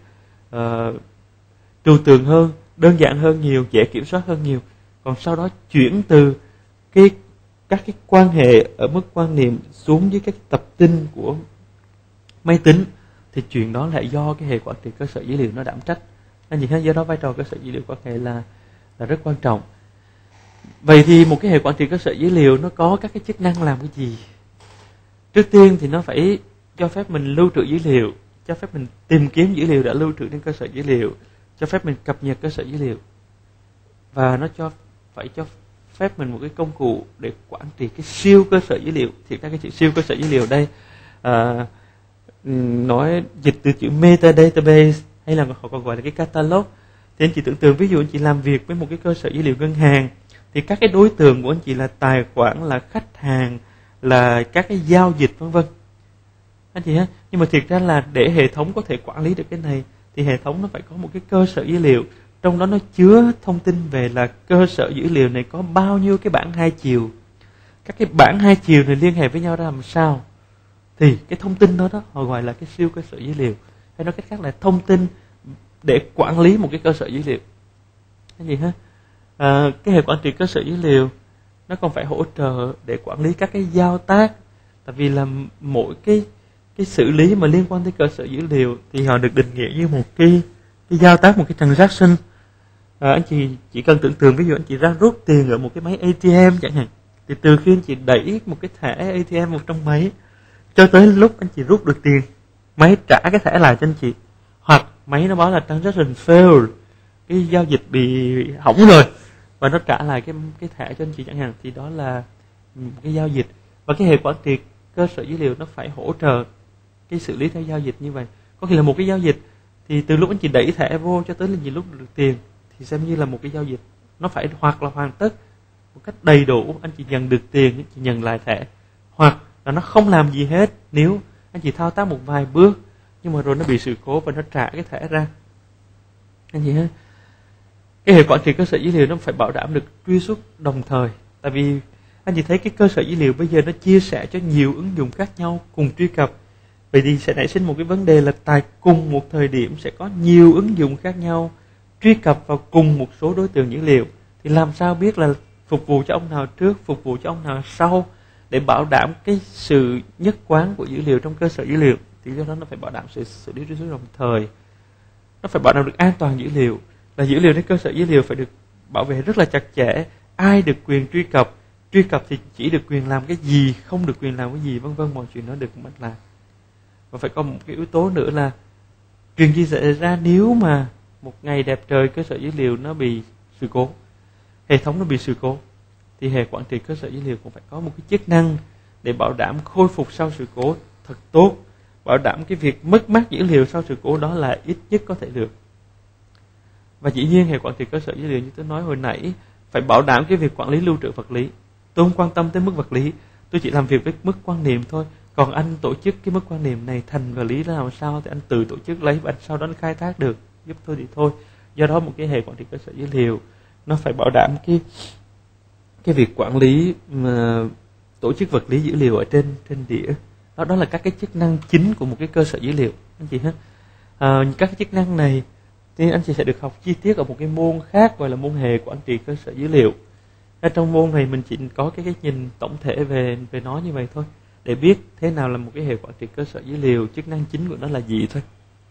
trừu tượng hơn, đơn giản hơn nhiều, dễ kiểm soát hơn nhiều. Còn sau đó chuyển từ các cái quan hệ ở mức quan niệm xuống với các tập tin của máy tính, thì chuyện đó lại do cái hệ quản trị cơ sở dữ liệu nó đảm trách. Anh chị thấy do đó vai trò cơ sở dữ liệu quan hệ là rất quan trọng. Vậy thì một cái hệ quản trị cơ sở dữ liệu nó có các cái chức năng làm cái gì? Trước tiên thì nó phải cho phép mình lưu trữ dữ liệu, cho phép mình tìm kiếm dữ liệu đã lưu trữ trên cơ sở dữ liệu, cho phép mình cập nhật cơ sở dữ liệu, và nó phải cho phép mình một cái công cụ để quản trị cái siêu cơ sở dữ liệu. Thì ra cái chữ siêu cơ sở dữ liệu đây nói dịch từ chữ metadatabase, hay là họ còn gọi là cái catalog. Thì anh chị tưởng tượng ví dụ anh chị làm việc với một cái cơ sở dữ liệu ngân hàng, thì các cái đối tượng của anh chị là tài khoản, là khách hàng, là các cái giao dịch vân vân, anh chị ha. Nhưng mà thiệt ra là để hệ thống có thể quản lý được cái này thì hệ thống nó phải có một cái cơ sở dữ liệu, trong đó nó chứa thông tin về là cơ sở dữ liệu này có bao nhiêu cái bảng hai chiều, các cái bảng hai chiều này liên hệ với nhau ra làm sao, thì cái thông tin đó họ gọi là cái siêu cơ sở dữ liệu, hay nói cách khác là thông tin để quản lý một cái cơ sở dữ liệu. Cái gì ha? Cái hệ quản trị cơ sở dữ liệu nó còn phải hỗ trợ để quản lý các cái giao tác, tại vì là mỗi cái xử lý mà liên quan tới cơ sở dữ liệu thì họ được định nghĩa như một cái giao tác, một cái transaction. Anh chị chỉ cần tưởng tượng ví dụ anh chị ra rút tiền ở một cái máy ATM chẳng hạn, thì từ khi anh chị đẩy một cái thẻ ATM vào trong máy cho tới lúc anh chị rút được tiền, máy trả cái thẻ lại cho anh chị, hoặc máy nó báo là transaction failed, cái giao dịch bị hỏng rồi, và nó trả lại cái thẻ cho anh chị chẳng hạn, thì đó là một cái giao dịch. Và cái hệ quản trị cơ sở dữ liệu nó phải hỗ trợ cái xử lý theo giao dịch như vậy. Có khi là một cái giao dịch thì từ lúc anh chị đẩy thẻ vô cho tới là lúc được tiền thì xem như là một cái giao dịch, nó phải hoặc là hoàn tất một cách đầy đủ, anh chị nhận được tiền, anh chị nhận lại thẻ, hoặc là nó không làm gì hết nếu anh chị thao tác một vài bước nhưng mà rồi nó bị sự cố và nó trả cái thẻ ra. Anh chị ha, cái hệ quản trị cơ sở dữ liệu nó phải bảo đảm được truy xuất đồng thời, tại vì anh chị thấy cái cơ sở dữ liệu bây giờ nó chia sẻ cho nhiều ứng dụng khác nhau cùng truy cập. Vậy thì sẽ nảy sinh một cái vấn đề là tại cùng một thời điểm sẽ có nhiều ứng dụng khác nhau truy cập vào cùng một số đối tượng dữ liệu, thì làm sao biết là phục vụ cho ông nào trước, phục vụ cho ông nào sau, để bảo đảm cái sự nhất quán của dữ liệu trong cơ sở dữ liệu. Thì do đó nó phải bảo đảm sự xử lý truy xuất đồng thời, nó phải bảo đảm được an toàn dữ liệu, là dữ liệu trên cơ sở dữ liệu phải được bảo vệ rất là chặt chẽ, ai được quyền truy cập thì chỉ được quyền làm cái gì, không được quyền làm cái gì, vân vân, mọi chuyện nó được mạch lạc. Và phải có một cái yếu tố nữa là chuyện gì xảy ra nếu mà một ngày đẹp trời cơ sở dữ liệu nó bị sự cố, hệ thống nó bị sự cố, thì hệ quản trị cơ sở dữ liệu cũng phải có một cái chức năng để bảo đảm khôi phục sau sự cố thật tốt, bảo đảm cái việc mất mát dữ liệu sau sự cố đó là ít nhất có thể được. Và dĩ nhiên hệ quản trị cơ sở dữ liệu như tôi nói hồi nãy phải bảo đảm cái việc quản lý lưu trữ vật lý. Tôi không quan tâm tới mức vật lý, tôi chỉ làm việc với mức quan niệm thôi. Còn anh tổ chức cái mức quan niệm này thành vật lý ra làm sao thì anh tự tổ chức lấy và sau đó anh khai thác được, giúp tôi thì thôi. Do đó một cái hệ quản trị cơ sở dữ liệu nó phải bảo đảm cái việc quản lý mà tổ chức vật lý dữ liệu ở trên đĩa. Đó là các cái chức năng chính của một cái cơ sở dữ liệu anh chị ha. Các cái chức năng này thì anh chị sẽ được học chi tiết ở một cái môn khác gọi là môn hệ quản trị cơ sở dữ liệu. Ở trong môn này mình chỉ có cái nhìn tổng thể về nó như vậy thôi, để biết thế nào là một cái hệ quản trị cơ sở dữ liệu, chức năng chính của nó là gì thôi.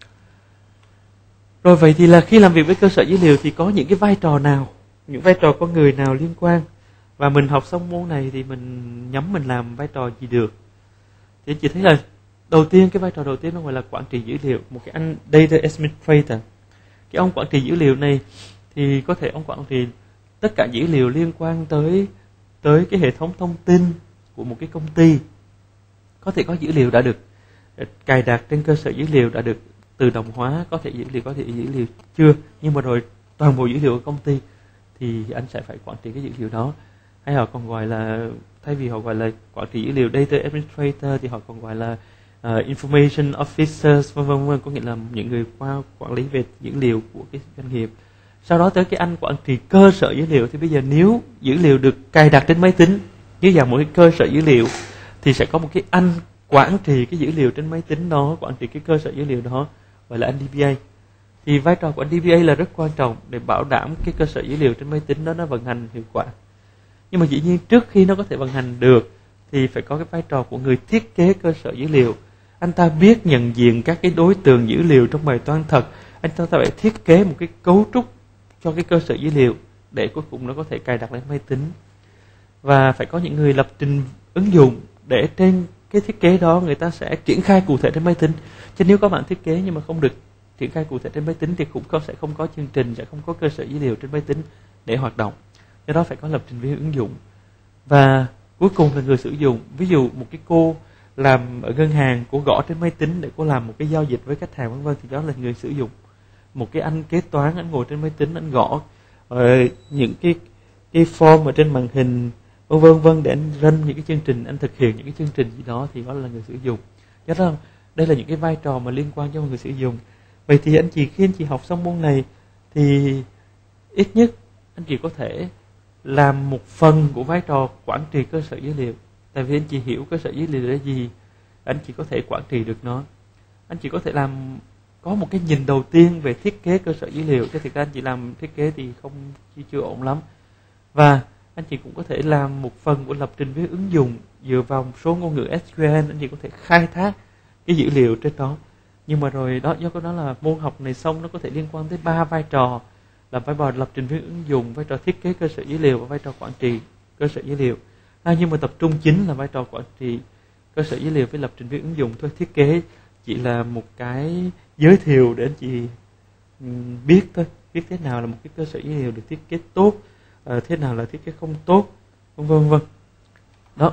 Rồi vậy thì là khi làm việc với cơ sở dữ liệu thì có những cái vai trò nào, những vai trò con người nào liên quan, và mình học xong môn này thì mình nhắm mình làm vai trò gì được. Thì chị thấy là đầu tiên, cái vai trò đầu tiên nó gọi là quản trị dữ liệu, một cái anh data administrator. Cái ông quản trị dữ liệu này thì có thể ông quản trị tất cả dữ liệu liên quan tới cái hệ thống thông tin của một cái công ty. Có thể có dữ liệu đã được cài đặt trên cơ sở dữ liệu đã được tự động hóa, có thể dữ liệu chưa, nhưng mà rồi toàn bộ dữ liệu của công ty thì anh sẽ phải quản trị cái dữ liệu đó. Hay họ còn gọi là, thay vì họ gọi là quản trị dữ liệu data administrator thì họ còn gọi là information officers, vân vân, có nghĩa là những người quản lý về dữ liệu của cái doanh nghiệp. Sau đó tới cái anh quản trị cơ sở dữ liệu, thì bây giờ nếu dữ liệu được cài đặt trên máy tính như dạng một cái cơ sở dữ liệu thì sẽ có một cái anh quản trị cái dữ liệu trên máy tính đó, quản trị cái cơ sở dữ liệu đó, gọi là anh DBA. Thì vai trò của anh DBA là rất quan trọng để bảo đảm cái cơ sở dữ liệu trên máy tính đó nó vận hành hiệu quả. Nhưng mà dĩ nhiên trước khi nó có thể vận hành được thì phải có cái vai trò của người thiết kế cơ sở dữ liệu. Anh ta biết nhận diện các cái đối tượng dữ liệu trong bài toán thật, anh ta phải thiết kế một cái cấu trúc cho cái cơ sở dữ liệu để cuối cùng nó có thể cài đặt lên máy tính. Và phải có những người lập trình ứng dụng để trên cái thiết kế đó người ta sẽ triển khai cụ thể trên máy tính. Chứ nếu các bạn thiết kế nhưng mà không được triển khai cụ thể trên máy tính thì cũng sẽ không có chương trình, sẽ không có cơ sở dữ liệu trên máy tính để hoạt động. Do đó phải có lập trình viên ứng dụng. Và cuối cùng là người sử dụng. Ví dụ một cái cô làm ở ngân hàng, cô gõ trên máy tính để cô làm một cái giao dịch với khách hàng vân vân, thì đó là người sử dụng. Một cái anh kế toán, anh ngồi trên máy tính, anh gõ những cái form ở trên màn hình vân vân để anh run những cái chương trình, anh thực hiện những cái chương trình gì đó, thì đó là người sử dụng. Do đó đây là những cái vai trò mà liên quan cho người sử dụng. Vậy thì khi anh chị học xong môn này thì ít nhất anh chị có thể làm một phần của vai trò quản trị cơ sở dữ liệu. Tại vì anh chị hiểu cơ sở dữ liệu là gì, anh chị có thể quản trị được nó. Anh chị có thể có một cái nhìn đầu tiên về thiết kế cơ sở dữ liệu. Chứ thực ra anh chị làm thiết kế thì chưa ổn lắm. Và anh chị cũng có thể làm một phần của lập trình với ứng dụng dựa vào một số ngôn ngữ SQL. Anh chị có thể khai thác cái dữ liệu trên đó. Nhưng mà rồi đó, do đó là môn học này xong nó có thể liên quan tới 3 vai trò, là vai trò lập trình viên ứng dụng, vai trò thiết kế cơ sở dữ liệu và vai trò quản trị cơ sở dữ liệu. Nhưng mà tập trung chính là vai trò quản trị cơ sở dữ liệu với lập trình viên ứng dụng thôi. Thiết kế chỉ là một cái giới thiệu để anh chị biết thôi, biết thế nào là một cái cơ sở dữ liệu được thiết kế tốt, thế nào là thiết kế không tốt, vân vân. Đó.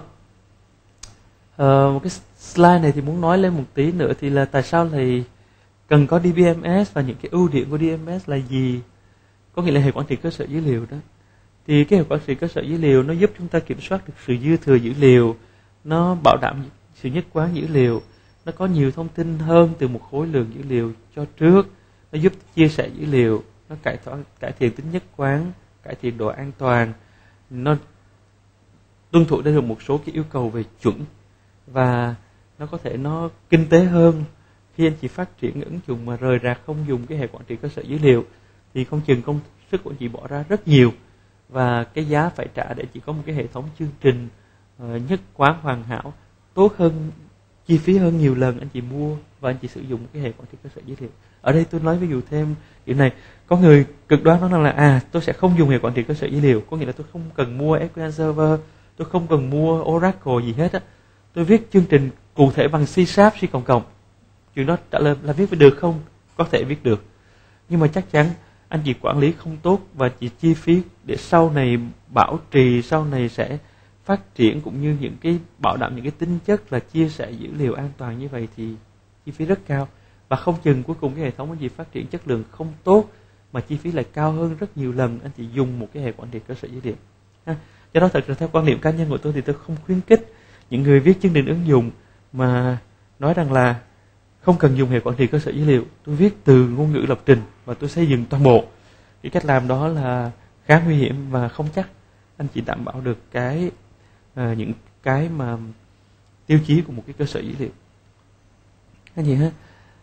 Một cái slide này thì muốn nói lên một tí nữa thì là tại sao lại cần có DBMS và những cái ưu điểm của DBMS là gì? Có nghĩa là hệ quản trị cơ sở dữ liệu đó. Thì cái hệ quản trị cơ sở dữ liệu nó giúp chúng ta kiểm soát được sự dư thừa dữ liệu, nó bảo đảm sự nhất quán dữ liệu, nó có nhiều thông tin hơn từ một khối lượng dữ liệu cho trước, nó giúp chia sẻ dữ liệu, nó cải thiện tính nhất quán, cải thiện độ an toàn, nó tuân thủ được một số cái yêu cầu về chuẩn, và nó có thể nó kinh tế hơn. Khi anh chị phát triển ứng dụng mà rời rạc không dùng cái hệ quản trị cơ sở dữ liệu thì không chừng công sức của anh chị bỏ ra rất nhiều, và cái giá phải trả để chỉ có một cái hệ thống chương trình nhất quán hoàn hảo tốt hơn, chi phí hơn nhiều lần anh chị mua và anh chị sử dụng cái hệ quản trị cơ sở dữ liệu. Ở đây tôi nói ví dụ thêm điều này, có người cực đoan nói rằng là tôi sẽ không dùng hệ quản trị cơ sở dữ liệu, có nghĩa là tôi không cần mua SQL Server, tôi không cần mua Oracle gì hết á, tôi viết chương trình cụ thể bằng C#, C++. Chuyện đó trả lời là viết được không? Có thể viết được, nhưng mà chắc chắn anh chị quản lý không tốt và chị chi phí để sau này bảo trì, sau này sẽ phát triển, cũng như những cái bảo đảm những cái tính chất là chia sẻ dữ liệu an toàn như vậy thì chi phí rất cao, và không chừng cuối cùng cái hệ thống anh chị phát triển chất lượng không tốt mà chi phí lại cao hơn rất nhiều lần anh chị dùng một cái hệ quản trị cơ sở dữ liệu. Do đó thật ra theo quan niệm cá nhân của tôi thì tôi không khuyến khích những người viết chương trình ứng dụng mà nói rằng là không cần dùng hệ quản trị cơ sở dữ liệu. Tôi viết từ ngôn ngữ lập trình và tôi xây dựng toàn bộ. Cái cách làm đó là khá nguy hiểm và không chắc anh chị đảm bảo được những cái mà tiêu chí của một cái cơ sở dữ liệu. Cái gì ha?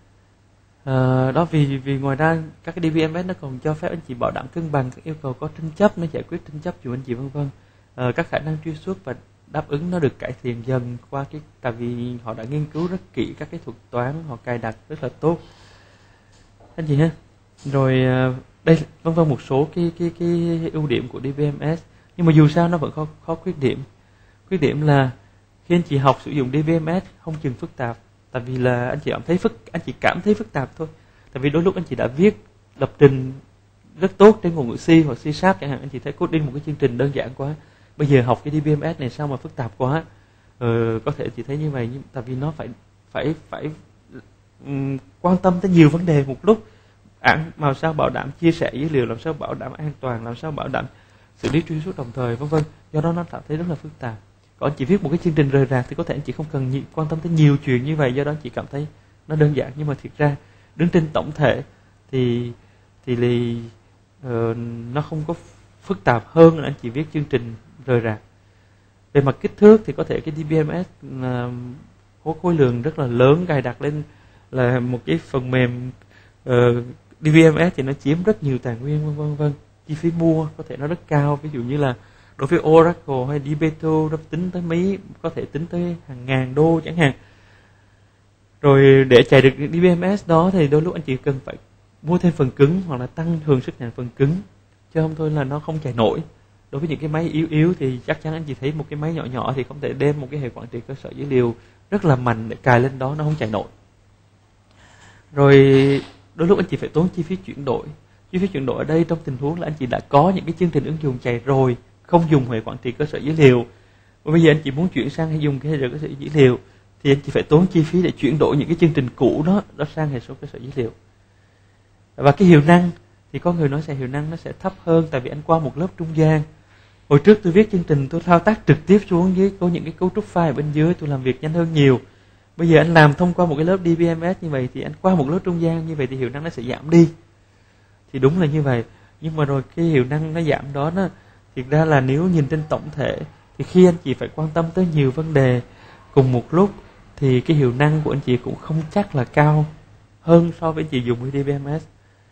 Đó vì ngoài ra các cái DBMS nó còn cho phép anh chị bảo đảm cân bằng các yêu cầu có tranh chấp, nó giải quyết tranh chấp của anh chị vân vân. Các khả năng truy xuất và đáp ứng nó được cải thiện dần qua tại vì họ đã nghiên cứu rất kỹ các cái thuật toán, họ cài đặt rất là tốt anh chị ha. Rồi đây vân vân một số cái ưu điểm của DBMS, nhưng mà dù sao nó vẫn có khuyết điểm. Khuyết điểm là khi anh chị học sử dụng DBMS không chừng phức tạp, tại vì là anh chị cảm thấy phức tạp thôi. Tại vì đôi lúc anh chị đã viết lập trình rất tốt trên ngôn ngữ C hoặc C# chẳng hạn, anh chị thấy coding một cái chương trình đơn giản quá, bây giờ học cái DBMS này sao mà phức tạp quá. Có thể chị thấy như vậy, nhưng tại vì nó phải quan tâm tới nhiều vấn đề một lúc, làm sao bảo đảm chia sẻ dữ liệu, làm sao bảo đảm an toàn, làm sao bảo đảm xử lý truy xuất đồng thời vân vân. Do đó nó cảm thấy rất là phức tạp. Còn anh chị viết một cái chương trình rời rạc thì có thể anh chị không cần quan tâm tới nhiều chuyện như vậy, do đó anh chị cảm thấy nó đơn giản. Nhưng mà thực ra đứng trên tổng thể thì nó không có phức tạp hơn là anh chị viết chương trình rời rạc. Về mặt kích thước thì có thể cái DBMS là có khối lượng rất là lớn, cài đặt lên là một cái phần mềm DBMS thì nó chiếm rất nhiều tài nguyên vân vân. Chi phí mua có thể nó rất cao, ví dụ như là đối với Oracle hay Dbeto nó tính tới có thể tính tới hàng ngàn đô chẳng hạn. Rồi để chạy được DBMS đó thì đôi lúc anh chị cần phải mua thêm phần cứng hoặc là tăng cường sức nặng phần cứng. chứ không thôi là nó không chạy nổi. Đối với những cái máy yếu yếu thì chắc chắn anh chị thấy một cái máy nhỏ nhỏ thì không thể đem một cái hệ quản trị cơ sở dữ liệu rất là mạnh để cài lên đó, nó không chạy nổi. Rồi đôi lúc anh chị phải tốn chi phí chuyển đổi. Chi phí chuyển đổi ở đây trong tình huống là anh chị đã có những cái chương trình ứng dụng chạy rồi, không dùng hệ quản trị cơ sở dữ liệu. Và bây giờ anh chị muốn chuyển sang hay dùng cái hệ cơ sở dữ liệu thì anh chị phải tốn chi phí để chuyển đổi những cái chương trình cũ đó sang hệ số cơ sở dữ liệu. Và cái hiệu năng thì có người nói sẽ hiệu năng nó sẽ thấp hơn, tại vì anh qua một lớp trung gian. Hồi trước tôi viết chương trình tôi thao tác trực tiếp xuống dưới, có những cái cấu trúc file ở bên dưới, tôi làm việc nhanh hơn nhiều. Bây giờ anh làm thông qua một cái lớp DBMS như vậy thì anh qua một lớp trung gian như vậy thì hiệu năng nó sẽ giảm đi. Thì đúng là như vậy. Nhưng mà rồi cái hiệu năng nó giảm đó nó thực ra là nếu nhìn trên tổng thể thì khi anh chị phải quan tâm tới nhiều vấn đề cùng một lúc thì cái hiệu năng của anh chị cũng không chắc là cao hơn so với anh chị dùng cái DBMS.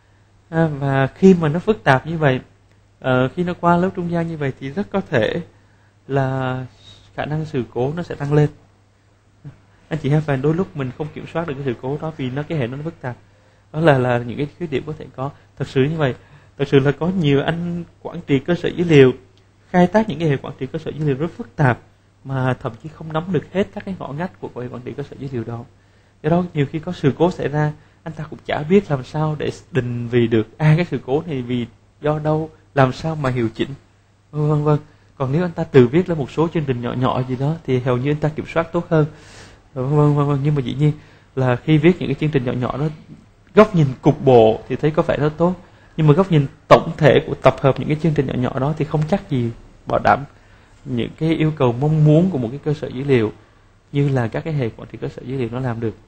Và khi mà nó phức tạp như vậy, khi nó qua lớp trung gian như vậy thì rất có thể là khả năng sự cố nó sẽ tăng lên. Anh chị hay phải đôi lúc mình không kiểm soát được cái sự cố đó vì cái hệ nó phức tạp. Đó là những cái khuyết điểm có thể có. Thật sự như vậy, thật sự là có nhiều anh quản trị cơ sở dữ liệu khai thác những cái hệ quản trị cơ sở dữ liệu rất phức tạp mà thậm chí không nắm được hết các cái ngõ ngách của hệ quản trị cơ sở dữ liệu đó. Do đó nhiều khi có sự cố xảy ra, anh ta cũng chả biết làm sao để định vị được cái sự cố này vì do đâu, làm sao mà hiệu chỉnh, vân vân. Còn nếu anh ta tự viết lên một số chương trình nhỏ nhỏ gì đó thì hầu như anh ta kiểm soát tốt hơn, vân vân. Nhưng mà dĩ nhiên là khi viết những cái chương trình nhỏ nhỏ đó, góc nhìn cục bộ thì thấy có vẻ rất tốt, nhưng mà góc nhìn tổng thể của tập hợp những cái chương trình nhỏ nhỏ đó thì không chắc gì bảo đảm những cái yêu cầu mong muốn của một cái cơ sở dữ liệu như là các cái hệ quản trị cơ sở dữ liệu nó làm được.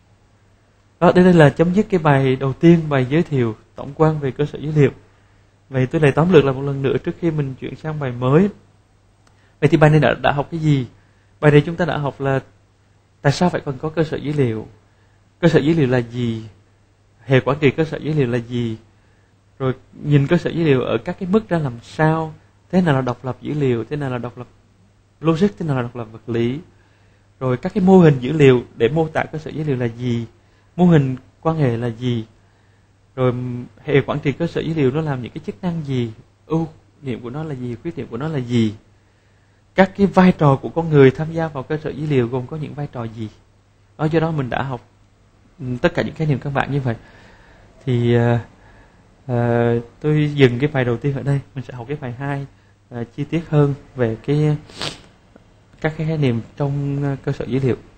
Đó, đây là chấm dứt cái bài đầu tiên, bài giới thiệu tổng quan về cơ sở dữ liệu. Vậy tôi lại tóm lược lại một lần nữa trước khi mình chuyển sang bài mới. Vậy thì bài này đã học cái gì? Bài này chúng ta đã học là tại sao phải còn có cơ sở dữ liệu, cơ sở dữ liệu là gì, hệ quản trị cơ sở dữ liệu là gì, rồi nhìn cơ sở dữ liệu ở các cái mức ra làm sao, thế nào là độc lập dữ liệu, thế nào là độc lập logic, thế nào là độc lập vật lý, rồi các cái mô hình dữ liệu để mô tả cơ sở dữ liệu là gì, mô hình quan hệ là gì, rồi hệ quản trị cơ sở dữ liệu nó làm những cái chức năng gì, ưu điểm của nó là gì, khuyết điểm của nó là gì, các cái vai trò của con người tham gia vào cơ sở dữ liệu gồm có những vai trò gì. Đó, do đó mình đã học tất cả những khái niệm căn bản như vậy. Thì tôi dừng cái bài đầu tiên ở đây, mình sẽ học cái bài 2 chi tiết hơn về các cái khái niệm trong cơ sở dữ liệu.